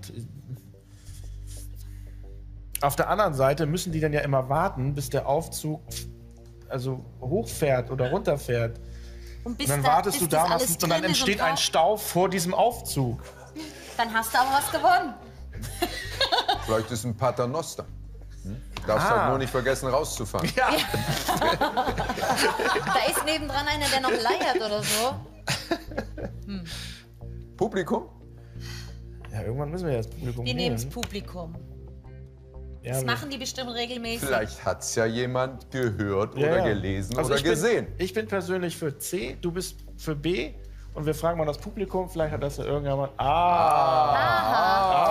Auf der anderen Seite müssen die dann ja immer warten, bis der Aufzug also hochfährt oder runterfährt. Und, bis Und dann da, wartest bis du das da alles und dann drin ist entsteht und ein drauf- Stau vor diesem Aufzug. Dann hast du aber was gewonnen. Vielleicht ist ein Paternoster. Hm? Darfst Ah. halt nur nicht vergessen, rauszufahren. Da ist nebendran einer, der noch leiert oder so. Publikum? Ja, irgendwann müssen wir ja das Publikum Wir nehmen das nehmen. Publikum. Ja, Das aber- machen die bestimmt regelmäßig. Vielleicht hat es ja jemand gehört Ja, oder ja. gelesen Also oder ich bin, gesehen. Ich bin persönlich für C, du bist für B und wir fragen mal das Publikum, vielleicht hat das ja irgendjemand. Ah!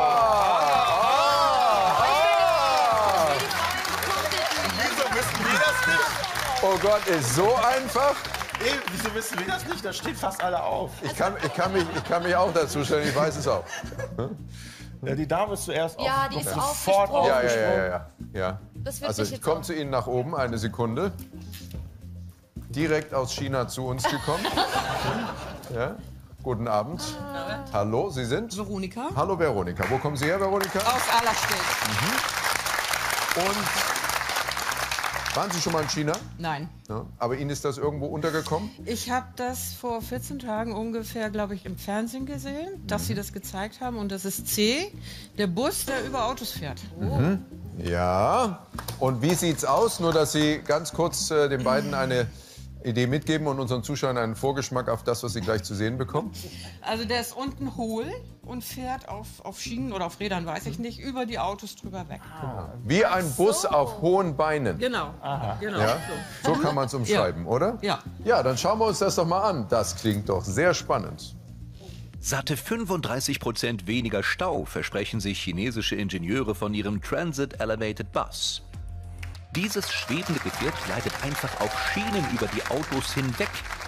Wieso wissen wir das nicht? Oh Gott, ist so einfach. Ey, wieso wissen wir das nicht? Da stehen fast alle auf. Ich kann, ich kann, mich, ich kann mich auch dazu stellen, ich weiß es auch. Ja, die Dame ist zuerst Ja, auf, die ist sofort aufgesprungen. Ja, ja, aufgesprungen. ja, ja, ja. ja. Das wird Also mich ich jetzt komme auch- zu Ihnen nach oben, eine Sekunde. Direkt aus China zu uns gekommen. Ja. Guten Abend. Hallo, Sie sind? Veronika Hallo Veronika. Wo kommen Sie her, Veronika? aus Allerstedt. Und waren Sie schon mal in China? Nein. Ja. Aber Ihnen ist das irgendwo untergekommen? Ich habe das vor vierzehn Tagen ungefähr, glaube ich, im Fernsehen gesehen, dass sie das gezeigt haben. Und das ist C, der Bus, der über Autos fährt. Ja. Und wie sieht's aus? Nur, dass Sie ganz kurz äh, den beiden eine Idee mitgeben und unseren Zuschauern einen Vorgeschmack auf das, was Sie gleich zu sehen bekommen. Also der ist unten hohl und fährt auf, auf Schienen oder auf Rädern, weiß ich nicht, über die Autos drüber weg. Wie ein Bus auf hohen Beinen. Genau. genau. Ja? So kann man es umschreiben, oder? Ja. Ja, dann schauen wir uns das doch mal an. Das klingt doch sehr spannend. Satte fünfunddreißig Prozent weniger Stau versprechen sich chinesische Ingenieure von ihrem Transit Elevated Bus. Dieses schwebende Gefährt gleitet einfach auf Schienen über die Autos hinweg.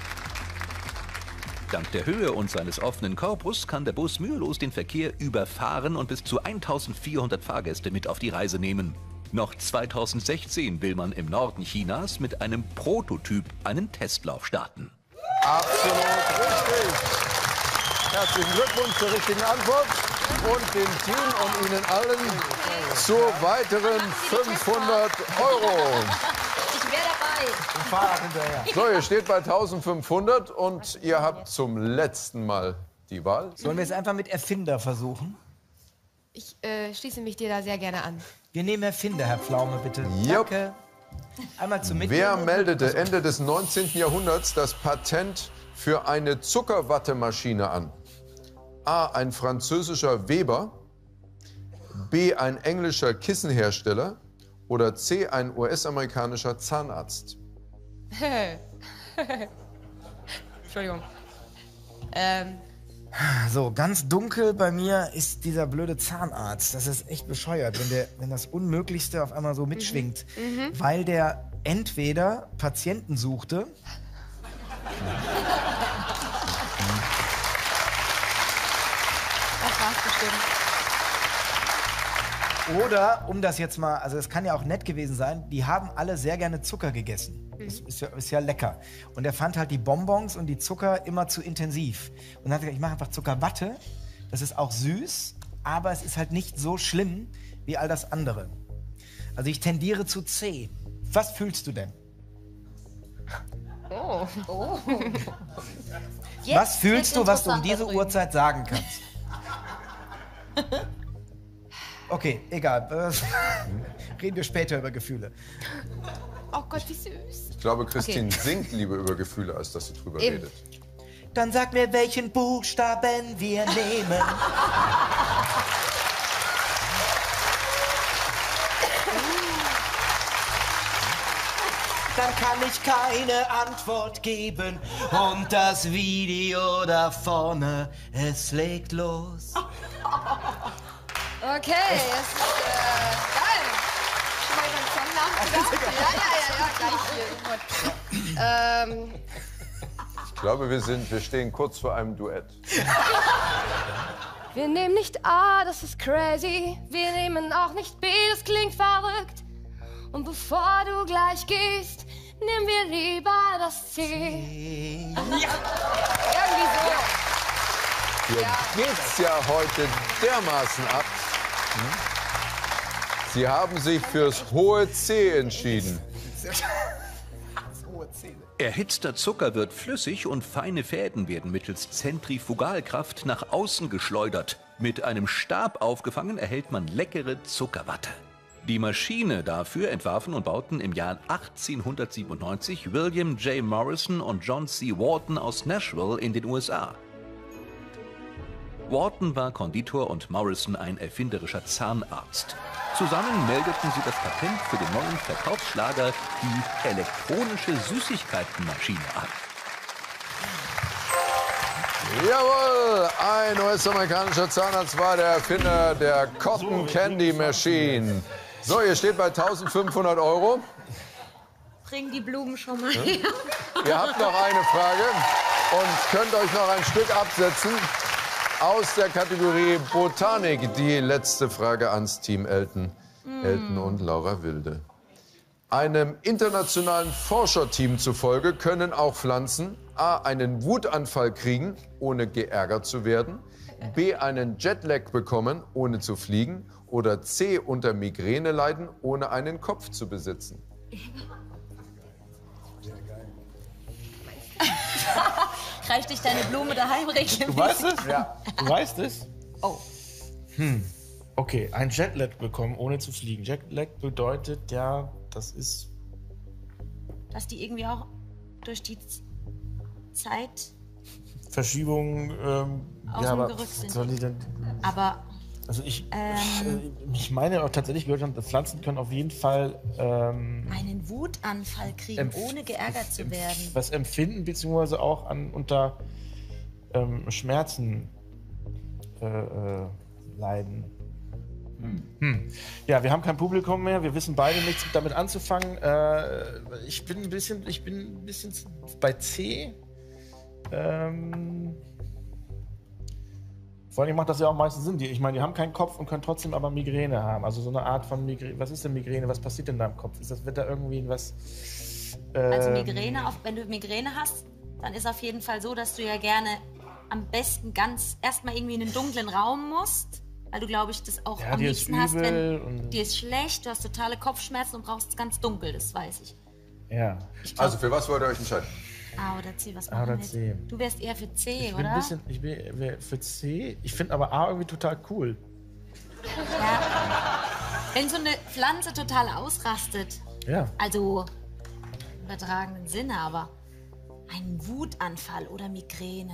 Dank der Höhe und seines offenen Korpus kann der Bus mühelos den Verkehr überfahren und bis zu eintausendvierhundert Fahrgäste mit auf die Reise nehmen. Noch zweitausendsechzehn will man im Norden Chinas mit einem Prototyp einen Testlauf starten. Absolut richtig. Herzlichen Glückwunsch zur richtigen Antwort und dem Team und Ihnen allen zu weiteren fünfhundert Euro. Ich wäre dabei. Fahrrad hinterher. So, ihr steht bei eintausendfünfhundert und ihr habt zum letzten Mal die Wahl. Sollen wir es einfach mit Erfinder versuchen? Ich äh, schließe mich dir da sehr gerne an. Wir nehmen Erfinder, Herr Pflaume, bitte. Jupp. Danke. Einmal zum Wer Mitnehmen. meldete Ende des neunzehnten Jahrhunderts das Patent für eine Zuckerwattemaschine an? A. Ein französischer Weber. B. Ein englischer Kissenhersteller. Oder C. Ein U S-amerikanischer Zahnarzt. Entschuldigung. Ähm, So, ganz dunkel bei mir ist dieser blöde Zahnarzt. Das ist echt bescheuert, wenn, der, wenn das Unmöglichste auf einmal so mitschwingt. Weil der entweder Patienten suchte. das war's bestimmt. Oder, um das jetzt mal, also es kann ja auch nett gewesen sein, die haben alle sehr gerne Zucker gegessen. Das ist ja, ist ja lecker. Und er fand halt die Bonbons und die Zucker immer zu intensiv. Und dann hat er gesagt, ich mache einfach Zuckerwatte. Das ist auch süß, aber es ist halt nicht so schlimm wie all das andere. Also ich tendiere zu C. Was fühlst du denn? Oh. Was fühlst du, was du um diese Uhrzeit sagen kannst? Okay, egal. Reden wir später über Gefühle. Oh Gott, wie süß. Ich glaube, Christine Okay. singt lieber über Gefühle, als dass sie drüber Eben. redet. Dann sag mir, welchen Buchstaben wir nehmen. Dann kann ich keine Antwort geben. Und das Video da vorne, es legt los. Okay, es ist äh, geil. Schon mal über den Song nachgedacht? Ja, ja, ja, ja, gleich hier. Sofort. ähm, Ich glaube, wir, sind, wir stehen kurz vor einem Duett. wir nehmen nicht A, das ist crazy. Wir nehmen auch nicht B, das klingt verrückt. Und bevor du gleich gehst, nehmen wir lieber das C. Ja. Irgendwie so. Hier geht's ja heute dermaßen ab. Sie haben sich fürs hohe C entschieden. Erhitzter Zucker wird flüssig und feine Fäden werden mittels Zentrifugalkraft nach außen geschleudert. Mit einem Stab aufgefangen erhält man leckere Zuckerwatte. Die Maschine dafür entwarfen und bauten im Jahr achtzehnhundertsiebenundneunzig William J. Morrison und John C. Wharton aus Nashville in den U S A. Wharton war Konditor und Morrison ein erfinderischer Zahnarzt. Zusammen meldeten sie das Patent für den neuen Verkaufsschlager, die elektronische Süßigkeitenmaschine, an. Jawohl, ein U S-amerikanischer Zahnarzt war der Erfinder der Cotton Candy Machine. So, ihr steht bei eintausendfünfhundert Euro. Bring die Blumen schon mal her. Ihr habt noch eine Frage und könnt euch noch ein Stück absetzen aus der Kategorie Botanik. Die letzte Frage ans Team Elton. Elton und Laura Wilde. Einem internationalen Forscherteam zufolge können auch Pflanzen A. einen Wutanfall kriegen, ohne geärgert zu werden, B. einen Jetlag bekommen, ohne zu fliegen, oder C. unter Migräne leiden, ohne einen Kopf zu besitzen. Reicht dich deine Blume daheim regelmäßig? Du weißt es? Ja. Du weißt es? Oh. Hm. Okay, ein Jetlag bekommen, ohne zu fliegen. Jetlag bedeutet ja, das ist... Dass die irgendwie auch durch die Z- Zeit Verschiebung, ähm, Aus ja, dem aber Gerücht sind. soll die denn, Aber also ich, Ähm. ich, ich meine auch tatsächlich gehört haben, Pflanzen können auf jeden Fall ähm, einen Wutanfall kriegen, Empf- ohne geärgert zu werden. was empfinden, beziehungsweise auch an, unter ähm, Schmerzen äh, äh, leiden. Hm. Ja, wir haben kein Publikum mehr, wir wissen beide nichts damit anzufangen. Äh, ich bin ein bisschen, ich bin ein bisschen bei C. Ähm, vor allem macht das ja auch meistens Sinn. Die, ich meine, die haben keinen Kopf und können trotzdem aber Migräne haben. Also so eine Art von Migräne. Was ist denn Migräne? Was passiert in deinem Kopf? Ist das, wird da irgendwie was... Also ähm, Migräne, auf, wenn du Migräne hast, dann ist auf jeden Fall so, dass du ja gerne am besten ganz erstmal irgendwie in einen dunklen Raum musst, weil du, glaube ich, das auch Ja, am dir ist liebsten hast, übel wenn und- dir ist schlecht, du hast totale Kopfschmerzen und brauchst es ganz dunkel, das weiß ich. Ja. ich glaub, Also für was wollt ihr euch entscheiden? A oder C, was A machen oder wir jetzt? C. Du wärst eher für C, Ich bin oder? ein bisschen, ich bin wär für C. Ich finde aber A irgendwie total cool. Ja. Wenn so eine Pflanze total ausrastet, Ja. also im übertragenen Sinne, aber ein Wutanfall oder Migräne.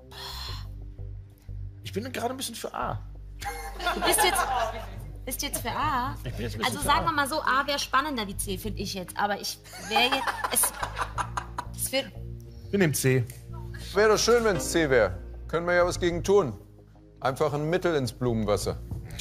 Ich bin gerade ein bisschen für A. Du bist jetzt, bist jetzt für A? Ich bin jetzt ein bisschen Also für sagen A. wir mal so, A wäre spannender wie C, finde ich jetzt. Aber ich wäre jetzt... Es, es wird... Wir nehmen C. Wäre doch schön, wenn es C wäre. Können wir ja was gegen tun. Einfach ein Mittel ins Blumenwasser.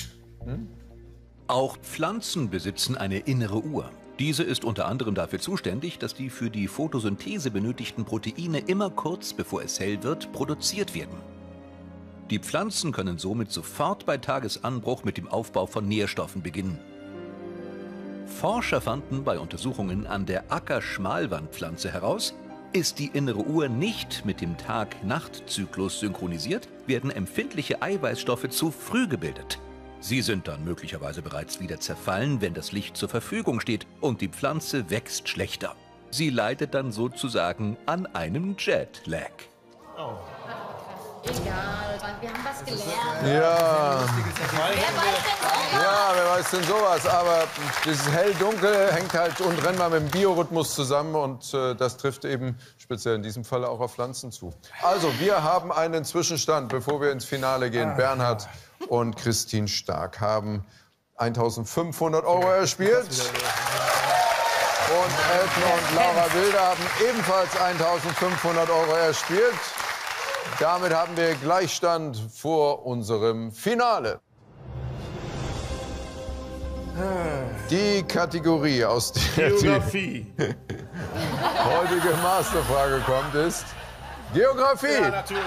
Auch Pflanzen besitzen eine innere Uhr. Diese ist unter anderem dafür zuständig, dass die für die Photosynthese benötigten Proteine immer kurz bevor es hell wird, produziert werden. Die Pflanzen können somit sofort bei Tagesanbruch mit dem Aufbau von Nährstoffen beginnen. Forscher fanden bei Untersuchungen an der Ackerschmalwandpflanze heraus, ist die innere Uhr nicht mit dem Tag-Nacht-Zyklus synchronisiert, werden empfindliche Eiweißstoffe zu früh gebildet. Sie sind dann möglicherweise bereits wieder zerfallen, wenn das Licht zur Verfügung steht und die Pflanze wächst schlechter. Sie leidet dann sozusagen an einem Jetlag. Egal, wir haben was gelernt. Ja. Wer weiß denn sowas? Ja, wer weiß denn sowas? Aber dieses Hell-Dunkel hängt halt untrennbar mit dem Biorhythmus zusammen und äh, das trifft eben speziell in diesem Fall auch auf Pflanzen zu. Also, wir haben einen Zwischenstand, bevor wir ins Finale gehen. Bernhard und Christine Stark haben eintausendfünfhundert Euro erspielt. Und Elton und Laura Wilde haben ebenfalls eintausendfünfhundert Euro erspielt. Damit haben wir Gleichstand vor unserem Finale. Die Kategorie, aus der Geografie. die heutige Masterfrage kommt, ist Geografie. Ja, natürlich.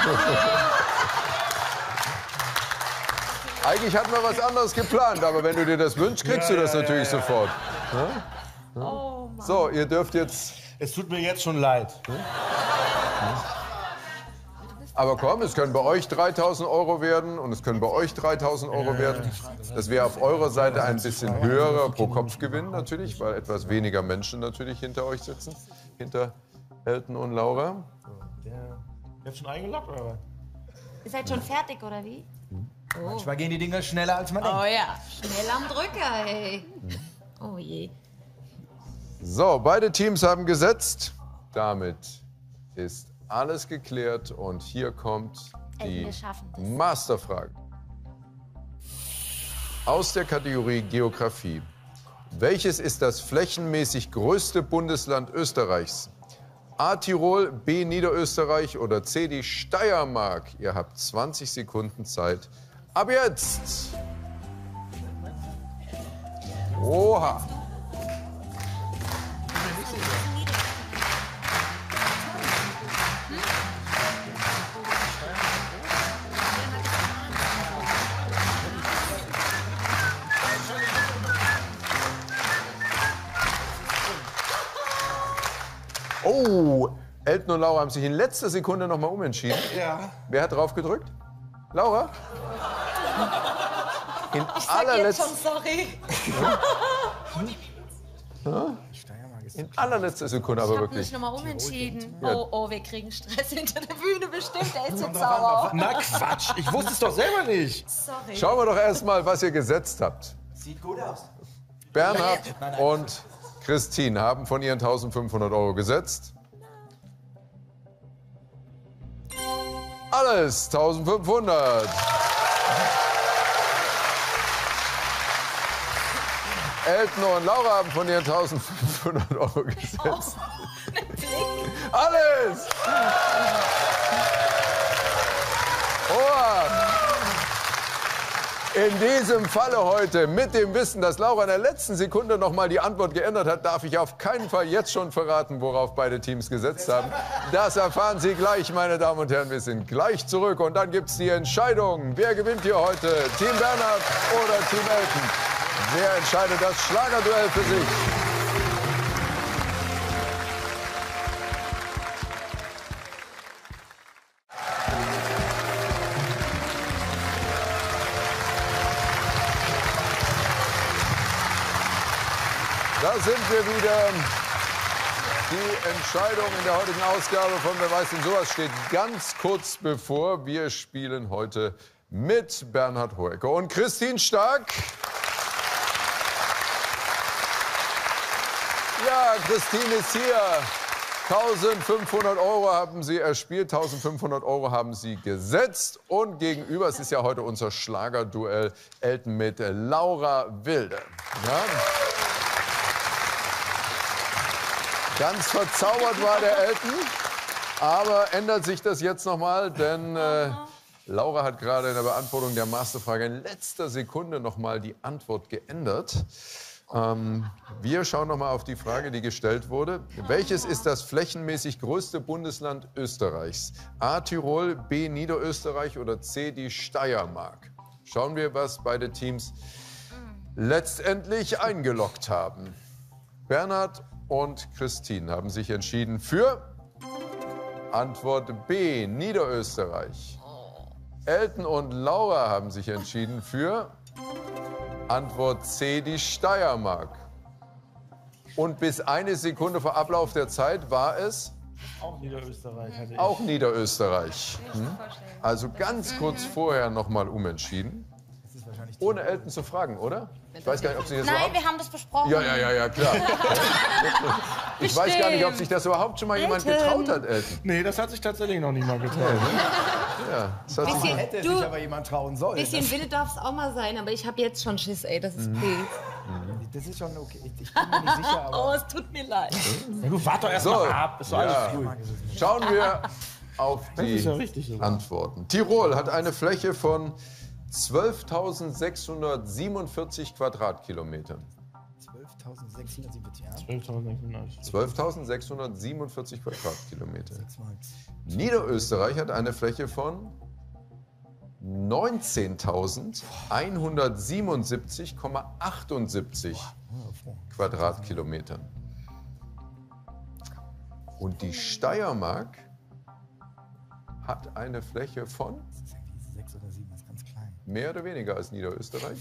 Eigentlich hatten wir was anderes geplant, aber wenn du dir das wünschst, kriegst Ja, du das ja, natürlich ja, ja. sofort. Ja? Oh, Mann. So, ihr dürft jetzt... Es tut mir jetzt schon leid. Aber komm, es können bei euch dreitausend Euro werden und es können bei euch dreitausend Euro werden. Das wäre auf eurer Seite ein bisschen höherer Pro-Kopf-Gewinn natürlich, weil etwas weniger Menschen natürlich hinter euch sitzen, hinter Elton und Laura. Jetzt schon eingeloggt, oder was? Ihr seid schon fertig, oder wie? Manchmal gehen die Dinger schneller, als man denkt. Oh ja, schnell am Drücker, ey. Oh je. So, beide Teams haben gesetzt. Damit ist alles geklärt und hier kommt Ey, die wir schaffen das. Masterfrage. Aus der Kategorie Geografie. Welches ist das flächenmäßig größte Bundesland Österreichs? A. Tirol, B. Niederösterreich oder C. die Steiermark? Ihr habt zwanzig Sekunden Zeit. Ab jetzt! Oha! Oh, Elton und Laura haben sich in letzter Sekunde noch mal umentschieden. Ja. Wer hat drauf gedrückt? Laura? In Ich sag jetzt allerletz- schon sorry. in allerletzter Sekunde, aber Ich hab wirklich. mich nochmal umentschieden. Ja. Oh, oh, wir kriegen Stress hinter der Bühne bestimmt. Der ist jetzt sauer. Na Quatsch, ich wusste es doch selber nicht. Sorry. Schauen wir doch erst mal, was ihr gesetzt habt. Sieht gut aus. Bernhard und Christine haben von ihren eintausendfünfhundert Euro gesetzt. Alles eintausendfünfhundert. Elton und Laura haben von ihren eintausendfünfhundert Euro gesetzt. Alles! Oha! In diesem Falle heute, mit dem Wissen, dass Laura in der letzten Sekunde noch mal die Antwort geändert hat, darf ich auf keinen Fall jetzt schon verraten, worauf beide Teams gesetzt haben. Das erfahren Sie gleich, meine Damen und Herren. Wir sind gleich zurück und dann gibt es die Entscheidung. Wer gewinnt hier heute? Team Bernhard oder Team Elton? Wer entscheidet das Schlagerduell für sich? Da sind wir wieder. Die Entscheidung in der heutigen Ausgabe von Wer weiß denn sowas steht ganz kurz bevor. Wir spielen heute mit Bernhard Hoeker und Christine Stark. Ja, Christine ist hier. eintausendfünfhundert Euro haben Sie erspielt, eintausendfünfhundert Euro haben Sie gesetzt. Und gegenüber, es ist ja heute unser Schlagerduell, Elton mit Laura Wilde. Ja. Ganz verzaubert war der Elton, aber ändert sich das jetzt noch mal, denn äh, Laura hat gerade in der Beantwortung der Masterfrage in letzter Sekunde noch mal die Antwort geändert. Ähm, wir schauen noch mal auf die Frage, die gestellt wurde. Welches ist das flächenmäßig größte Bundesland Österreichs? A. Tirol, B. Niederösterreich oder C. die Steiermark? Schauen wir, was beide Teams letztendlich eingeloggt haben. Bernhard und Christine haben sich entschieden für Antwort B, Niederösterreich. Elton und Laura haben sich entschieden für Antwort C, die Steiermark. Und bis eine Sekunde vor Ablauf der Zeit war es Auch Niederösterreich hatte ich. Auch Niederösterreich. Hm? Also ganz kurz vorher noch mal umentschieden. Ohne Elton zu fragen, oder? Ich weiß gar nicht, ob Sie das Nein, überhaupt... wir haben das besprochen. Ja, ja, ja, ja, klar. Ich weiß gar nicht, ob sich das überhaupt schon mal jemand getraut hat, Elton. Nee, das hat sich tatsächlich noch niemand getraut. Ja, das hat sich... Hätte Du- sich aber jemand trauen sollen. Bisschen Wille darf es auch mal sein, aber ich habe jetzt schon Schiss, ey, das ist okay. Das ist schon okay. Ich, ich bin mir nicht sicher, aber... Oh, es tut mir leid. Ja, du wart doch erst So. mal ab, ist doch alles Ja. gut. Schauen wir auf Das ist ja die richtig sogar. Antworten. Tirol hat eine Fläche von zwölftausendsechshundertsiebenundvierzig Quadratkilometern. zwölftausendsechshundertsiebzig, ja. zwölftausendsechshundert. zwölftausendsechshundertsiebenundvierzig Quadratkilometer. Niederösterreich hat eine Fläche von neunzehntausendzweihundertsiebenundsiebzig Komma achtundsiebzig Quadratkilometern. Und die Steiermark hat eine Fläche von sechs oder sieben, das ist ganz klein. mehr oder weniger als Niederösterreich.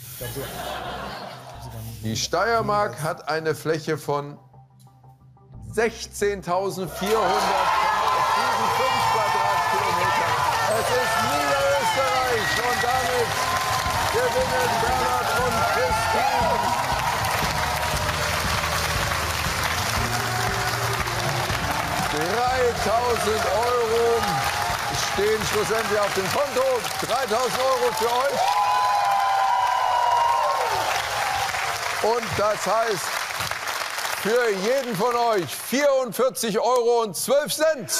Die Steiermark hat eine Fläche von sechzehntausendvierhundertfünfundsiebzig Quadratkilometern. Es ist Niederösterreich und damit gewinnen Bernhard und Christine. dreitausend Euro stehen schlussendlich auf dem Konto. dreitausend Euro für euch. Und das heißt, für jeden von euch vierundvierzig Euro und zwölf Cent.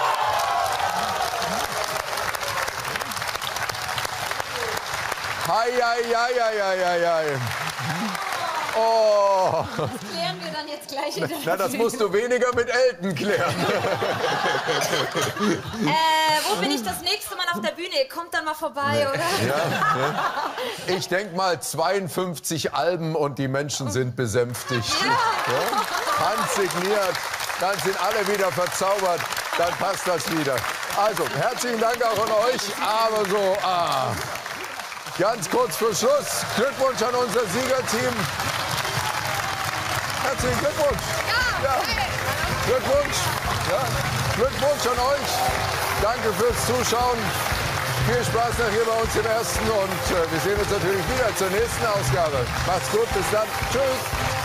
Hei, hei, hei, hei, hei, hei, hei. Oh. Klären wir dann jetzt gleich in der Na, das musst du weniger mit Elton klären. Äh, wo bin ich das nächste Mal auf der Bühne? Ihr kommt dann mal vorbei, oder? Ja, ja. Ich denke mal zweiundfünfzig Alben und die Menschen sind besänftigt. Ja. Handsigniert, dann sind alle wieder verzaubert, dann passt das wieder. Also, herzlichen Dank auch an euch, aber so, ah. Ganz kurz vor Schluss, Glückwunsch an unser Siegerteam. Herzlichen Glückwunsch. Ja. Glückwunsch. Ja. Glückwunsch an euch. Danke fürs Zuschauen. Viel Spaß noch hier bei uns im Ersten und äh, wir sehen uns natürlich wieder zur nächsten Ausgabe. Macht's gut, bis dann. Tschüss.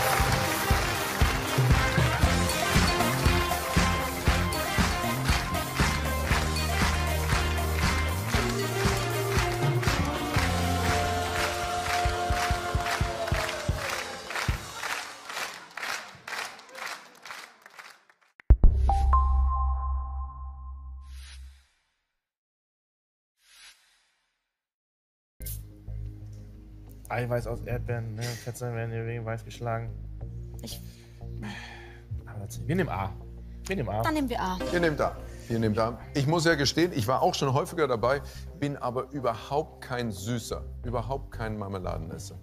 Eiweiß aus Erdbeeren, ne? Fettsäuren werden hier wegen weiß geschlagen. Ich, Aber das, wir nehmen A. Wir nehmen A. dann nehmen wir A. Ihr nehmt da. Ihr nehmt da. Ich muss ja gestehen, ich war auch schon häufiger dabei, bin aber überhaupt kein Süßer, überhaupt kein Marmeladenesser.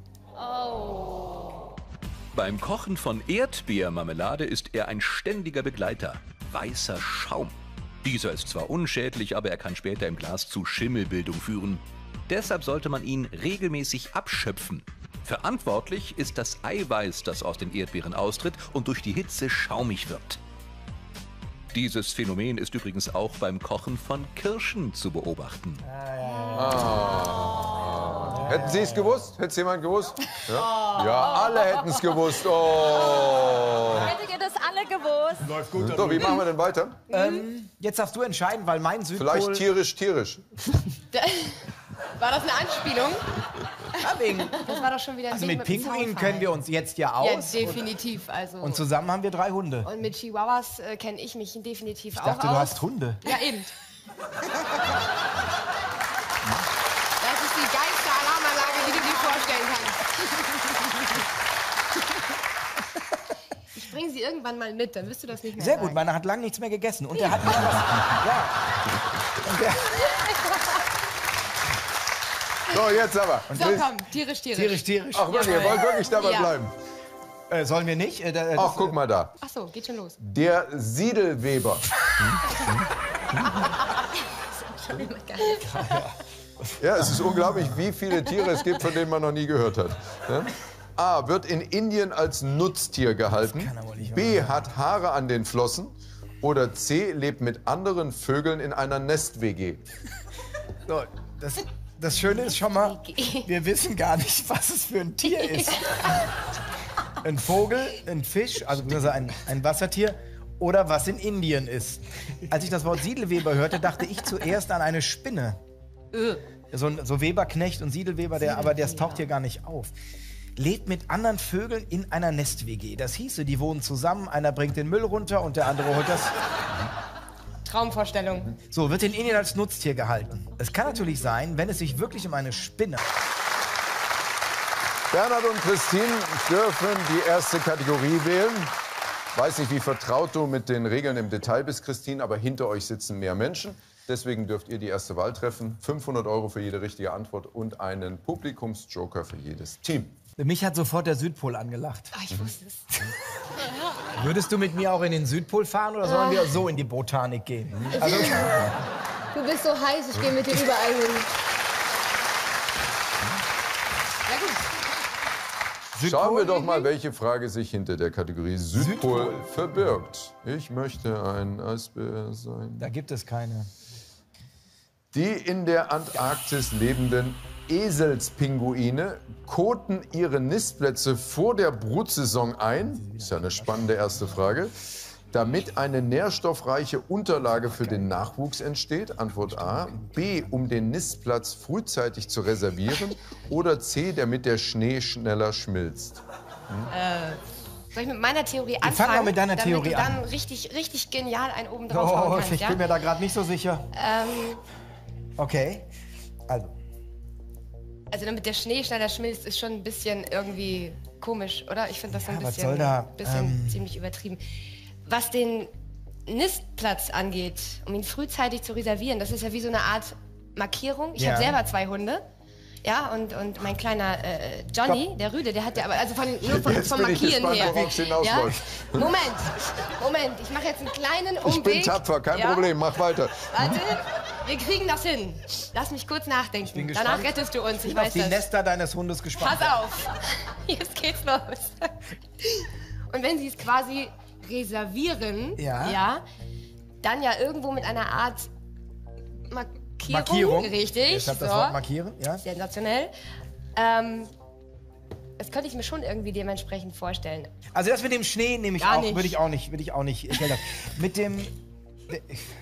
Beim Kochen von Erdbeermarmelade ist er ein ständiger Begleiter. Weißer Schaum. Dieser ist zwar unschädlich, aber er kann später im Glas zu Schimmelbildung führen. Deshalb sollte man ihn regelmäßig abschöpfen. Verantwortlich ist das Eiweiß, das aus den Erdbeeren austritt und durch die Hitze schaumig wird. Dieses Phänomen ist übrigens auch beim Kochen von Kirschen zu beobachten. Hätten Sie es gewusst? Hätte es jemand gewusst? Ja, ja, alle hätten es gewusst. Oh. Hättet ihr das alle gewusst? Läuft gut. So, wie machen wir denn weiter? Ähm, jetzt darfst du entscheiden, weil mein Südpol... Vielleicht tierisch, tierisch. War das eine Anspielung? Ja, wegen, Das war doch schon wieder ein also Ding mit dem Pinguinen Zaunfall. kennen wir uns jetzt ja Ja, aus. definitiv. Also. und zusammen haben wir drei Hunde. Und mit Chihuahuas äh, kenne ich mich definitiv Ich auch dachte, aus. du hast Hunde. Ja, eben. Das ist die geilste Alarmanlage, die du dir vorstellen kannst. Ich bringe sie irgendwann mal mit, dann wirst du das nicht mehr Sehr sagen. gut, meiner hat lange nichts mehr gegessen. Und der hat mir was... Ja. Und der, So, jetzt aber. So, komm, tierisch, tierisch. tierisch, tierisch. Ach wirklich, ihr wollt wirklich dabei Ja. bleiben? Äh, sollen wir nicht? Äh, da- das, Ach, guck mal da. Ach so, geht schon los. Der Siedelweber. Ja, es ist unglaublich, wie viele Tiere es gibt, von denen man noch nie gehört hat. Ja? A. Wird in Indien als Nutztier gehalten. kann aber nicht B. Hat Haare an den Flossen. Oder C, lebt mit anderen Vögeln in einer Nest-W G. So, das, das Schöne ist schon mal, wir wissen gar nicht, was es für ein Tier ist. Ein Vogel, ein Fisch, also ein, ein Wassertier oder was in Indien ist. Als ich das Wort Siedelweber hörte, dachte ich zuerst an eine Spinne. So, so Weberknecht und Siedelweber, der, aber der taucht hier gar nicht auf. Lebt mit anderen Vögeln in einer Nest-W G. Das hieße, die wohnen zusammen, einer bringt den Müll runter und der andere holt das. Traumvorstellung. So, wird in Indien als Nutztier gehalten. Es kann natürlich sein, wenn es sich wirklich um eine Spinne... Bernhard und Christine dürfen die erste Kategorie wählen. Weiß nicht, wie vertraut du mit den Regeln im Detail bist, Christine, aber hinter euch sitzen mehr Menschen. Deswegen dürft ihr die erste Wahl treffen. fünfhundert Euro für jede richtige Antwort und einen Publikumsjoker für jedes Team. Mich hat sofort der Südpol angelacht. Ach, ich wusste es. Würdest du mit mir auch in den Südpol fahren oder sollen wir so in die Botanik gehen? Also, Du bist so heiß, ich gehe mit dir überall hin. Ja, gut. Schauen wir doch mal, welche Frage sich hinter der Kategorie Südpol, Südpol. verbirgt. Ich möchte ein Eisbär sein. da gibt es keine. Die in der Antarktis lebenden Eselspinguine koten ihre Nistplätze vor der Brutsaison ein. Ist ja eine spannende erste Frage. Damit eine nährstoffreiche Unterlage für den Nachwuchs entsteht. Antwort A. B. Um den Nistplatz frühzeitig zu reservieren. Oder C. Damit der Schnee schneller schmilzt. Äh, soll ich mit meiner Theorie fang anfangen? mal mit deiner damit Theorie du dann an. richtig, richtig genial einen oben drauf hauen Oh, kannst, ich ja? bin mir da gerade nicht so sicher. ähm, Okay, also. Also damit der Schnee schneller schmilzt, ist schon ein bisschen irgendwie komisch, oder? Ich finde das so ein Ja, was bisschen, soll da, bisschen ähm, ziemlich übertrieben. Was den Nistplatz angeht, um ihn frühzeitig zu reservieren, das ist ja wie so eine Art Markierung. Ich Ja. habe selber zwei Hunde. Ja, und, und mein kleiner äh, Johnny, Stopp. der Rüde, der hat ja aber, also von, nur von, Jetzt vom bin ich Markieren gespannt, her. worauf es hinausläuft. Ja? Moment, Moment, ich mache jetzt einen kleinen Umweg. Ich bin tapfer, kein ja? Problem, mach weiter. Warte, wir kriegen das hin. Lass mich kurz nachdenken. bin Danach gespannt. rettest du uns, ich Ich bin auf weiß die das. Nester deines Hundes gespannt. Pass auf, jetzt geht's los. Und wenn Sie es quasi reservieren, Ja. ja, dann ja irgendwo mit einer Art Markierung, Markierung. richtig, Ich habe so, das Wort markieren, ja. sensationell. Ähm, das könnte ich mir schon irgendwie dementsprechend vorstellen. Also das mit dem Schnee nehme ich Gar auch, nicht. würde ich auch nicht, würde ich auch nicht. Ich, mit dem... de-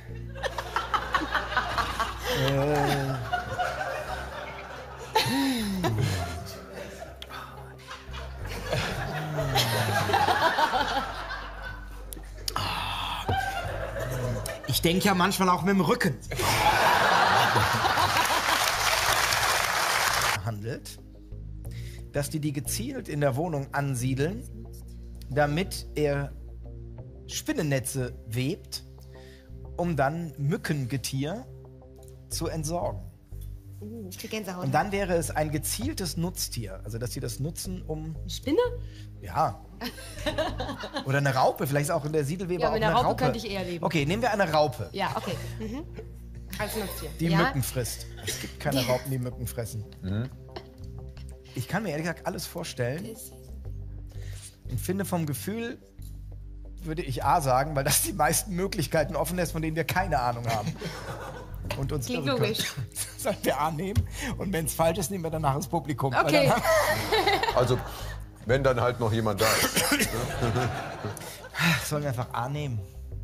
äh, Ich denke ja manchmal auch mit dem Rücken. Handelt, dass die die gezielt in der Wohnung ansiedeln, damit er Spinnennetze webt, um dann Mückengetier zu entsorgen. Uh, ich krieg Gänsehaut. Und dann wäre es ein gezieltes Nutztier, also dass sie das nutzen, um Eine Spinne? ja. Oder eine Raupe, vielleicht ist auch in der Siedelweber Ja, auch mit eine einer Raupe. Raupe könnte ich eher leben. Okay, nehmen wir eine Raupe, Ja, okay. Mhm. Als Nutztier. die ja? Mücken frisst. Es gibt keine Raupen, die Mücken fressen. Ich kann mir ehrlich gesagt alles vorstellen und finde vom Gefühl, würde ich A sagen, weil das die meisten Möglichkeiten offen lässt, von denen wir keine Ahnung haben. Und uns Klingt irren können. logisch. Sollen wir A nehmen? Und wenn es falsch ist, nehmen wir danach das Publikum. Weil Okay. dann- Also, wenn dann halt noch jemand da ist. Sollen wir einfach A nehmen?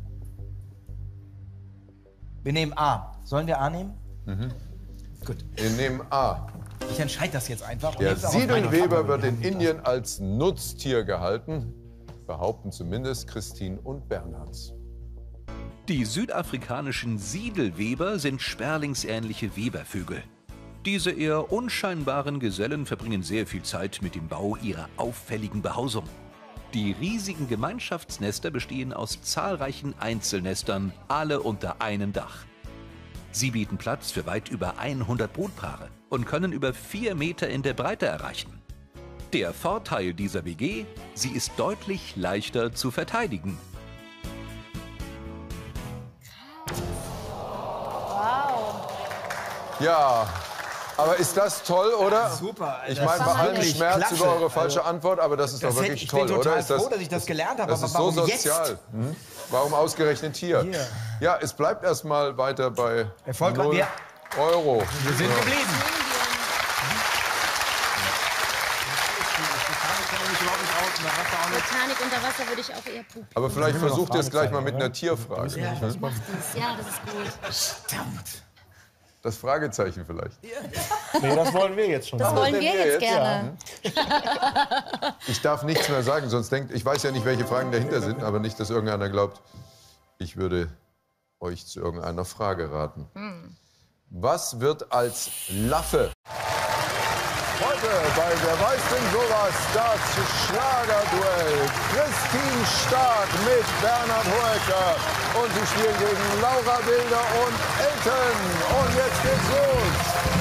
Wir nehmen A. Sollen wir A nehmen? Gut. Wir nehmen A. Ich entscheide das jetzt einfach. und Der nehme es auch auf meine Siedelweber Kamera. wird in Indien als Nutztier gehalten. Behaupten zumindest Christine und Bernhard. Die südafrikanischen Siedelweber sind sperlingsähnliche Webervögel. Diese eher unscheinbaren Gesellen verbringen sehr viel Zeit mit dem Bau ihrer auffälligen Behausung. Die riesigen Gemeinschaftsnester bestehen aus zahlreichen Einzelnestern, alle unter einem Dach. Sie bieten Platz für weit über hundert Brutpaare und können über vier Meter in der Breite erreichen. Der Vorteil dieser W G: sie ist deutlich leichter zu verteidigen. Ja, Aber ist das toll, oder? Super. Ich meine, bei allem wirklich Schmerz klasse. über eure falsche Also, Antwort, aber das ist doch Das hätte- wirklich ich toll, bin total oder? Ist das, froh, dass ich das gelernt habe. das aber ist so warum sozial. Jetzt? Hm? Warum ausgerechnet hier? Hier. Ja, es bleibt erstmal weiter bei Erfolgreich. null Wir- Euro. Wir sind geblieben. Botanik unter Wasser würde ich auch eher pupen. Aber vielleicht immer noch versucht ihr es gleich mal Fragezeichen, mit oder? einer Tierfrage. Ja, Hm? das macht es. Ja, das ist gut. Verdammt. Das Fragezeichen vielleicht. Nee, das wollen wir jetzt schon. Das wollen wir wir jetzt jetzt? gerne. Ich darf nichts mehr sagen, sonst denkt, ich weiß ja nicht, welche Fragen dahinter sind, aber nicht, dass irgendeiner glaubt, ich würde euch zu irgendeiner Frage raten. Was wird als Laffe? Heute bei Wer weiß denn sowas, das Schlagerduell. Christine Stark mit Bernhard Hoeker. Und sie spielen gegen Laura Wilder und Elton. Und jetzt geht's los.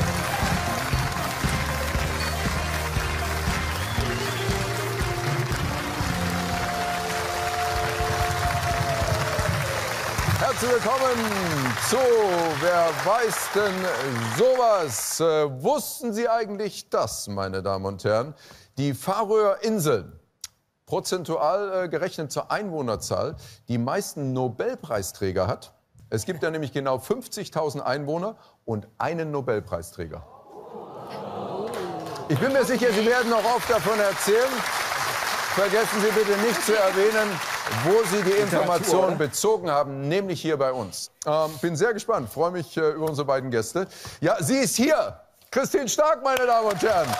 Herzlich willkommen zu Wer weiß denn sowas? Äh, wussten Sie eigentlich das, meine Damen und Herren? Die Färöer Inseln, prozentual äh, gerechnet zur Einwohnerzahl, die meisten Nobelpreisträger hat. Es gibt ja nämlich genau fünfzigtausend Einwohner und einen Nobelpreisträger. Ich bin mir sicher, Sie werden noch oft davon erzählen. Vergessen Sie bitte nicht zu erwähnen, wo Sie die Informationen bezogen haben, nämlich hier bei uns. Ähm, bin sehr gespannt, freue mich äh, über unsere beiden Gäste. Ja, sie ist hier, Christine Stark, meine Damen und Herren.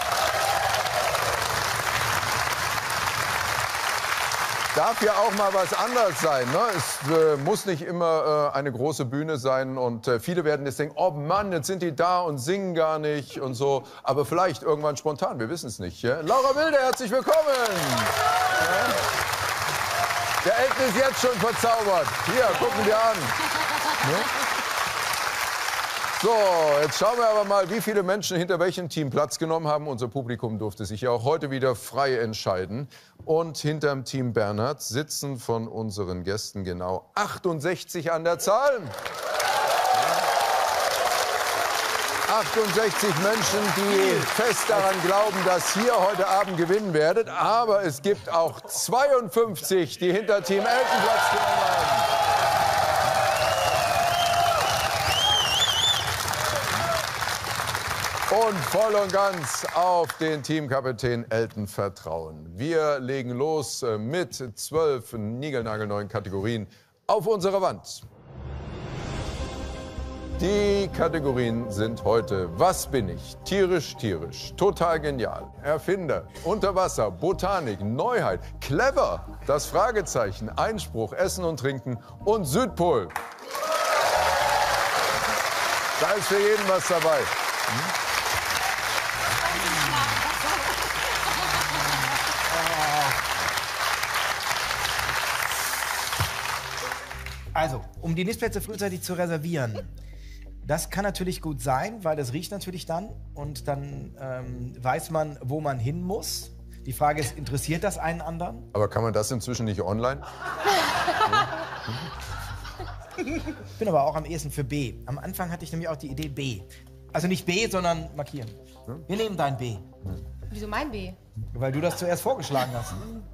Darf ja auch mal was anderes sein. Ne? Es äh, muss nicht immer äh, eine große Bühne sein. Und äh, viele werden jetzt denken, oh Mann, jetzt sind die da und singen gar nicht und so. Aber vielleicht irgendwann spontan, wir wissen es nicht. Ja? Laura Wilder, herzlich willkommen. Ja? Der Elton ist jetzt schon verzaubert. Hier, gucken wir an. Ne? So, jetzt schauen wir aber mal, wie viele Menschen hinter welchem Team Platz genommen haben. Unser Publikum durfte sich ja auch heute wieder frei entscheiden. Und hinterm Team Bernhard sitzen von unseren Gästen genau achtundsechzig an der Zahl. achtundsechzig Menschen, die fest daran glauben, dass ihr heute Abend gewinnen werdet. Aber es gibt auch zweiundfünfzig, die hinter Team Elton Platz genommen haben. Und voll und ganz auf den Teamkapitän Elton vertrauen. Wir legen los mit zwölf niegelnagelneuen Kategorien auf unserer Wand. Die Kategorien sind heute: Was bin ich? Tierisch, tierisch. Total genial. Erfinder. Unterwasser. Botanik. Neuheit. Clever. Das Fragezeichen. Einspruch. Essen und Trinken. Und Südpol. Da ist für jeden was dabei. Hm? Also, um die Nistplätze frühzeitig zu reservieren. Das kann natürlich gut sein, weil das riecht natürlich dann. Und dann ähm, weiß man, wo man hin muss. Die Frage ist, interessiert das einen anderen? Aber kann man das inzwischen nicht online? Ich bin aber auch am ehesten für B. Am Anfang hatte ich nämlich auch die Idee B. Also nicht B, sondern markieren. Wir nehmen dein B. Wieso mein B? Weil du das zuerst vorgeschlagen hast.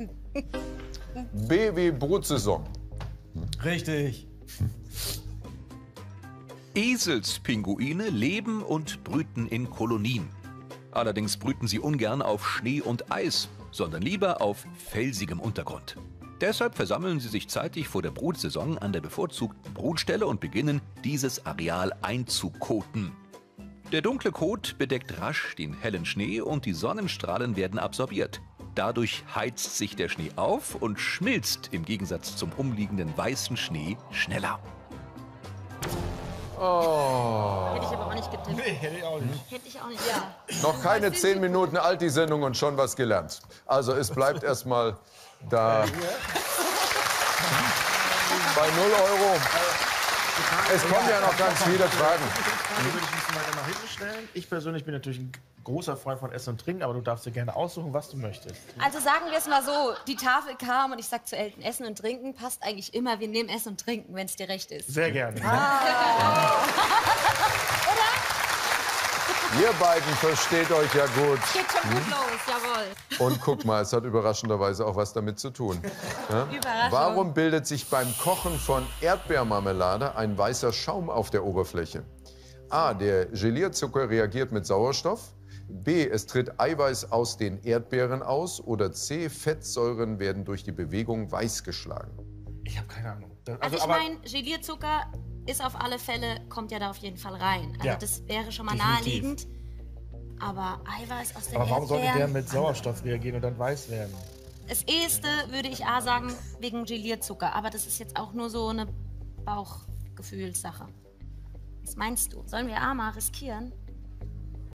B wie Brutsaison. Richtig. Eselspinguine leben und brüten in Kolonien. Allerdings brüten sie ungern auf Schnee und Eis, sondern lieber auf felsigem Untergrund. Deshalb versammeln sie sich zeitig vor der Brutsaison an der bevorzugten Brutstelle und beginnen, dieses Areal einzukoten. Der dunkle Kot bedeckt rasch den hellen Schnee und die Sonnenstrahlen werden absorbiert. Dadurch heizt sich der Schnee auf und schmilzt im Gegensatz zum umliegenden weißen Schnee schneller. Oh. Hätte ich aber auch nicht getippt. Nee, hätte ich auch nicht. Hätte ich auch nicht, ja. Noch keine zehn Minuten alt die Sendung und schon was gelernt. Also es bleibt erstmal da bei null Euro. Es kommen ja noch ganz viele Fragen. Die würde ich ein bisschen weiter nach hinten stellen. Ich persönlich bin natürlich ein großer Freund von Essen und Trinken, aber du darfst dir gerne aussuchen, was du möchtest. Also sagen wir es mal so, die Tafel kam und ich sag zu Elton, Essen und Trinken passt eigentlich immer. Wir nehmen Essen und Trinken, wenn es dir recht ist. Sehr gerne. Ah. Ihr beiden versteht euch ja gut. Geht schon gut los, jawohl. Und guck mal, es hat überraschenderweise auch was damit zu tun. Ja? Überraschung. Warum bildet sich beim Kochen von Erdbeermarmelade ein weißer Schaum auf der Oberfläche? A. Der Gelierzucker reagiert mit Sauerstoff. B. Es tritt Eiweiß aus den Erdbeeren aus. Oder C. Fettsäuren werden durch die Bewegung weiß geschlagen. Ich habe keine Ahnung. Das, Also, also, ich meine, Gelierzucker ist auf alle Fälle, kommt ja da auf jeden Fall rein. Also Ja, das wäre schon mal definitiv. naheliegend. Aber Eiweiß aus den aber warum sollte der Erdbeeren? mit Sauerstoff reagieren und dann weiß werden? Das eheste würde ich A sagen, wegen Gelierzucker. Aber das ist jetzt auch nur so eine Bauchgefühlssache. Was meinst du? Sollen wir A mal riskieren?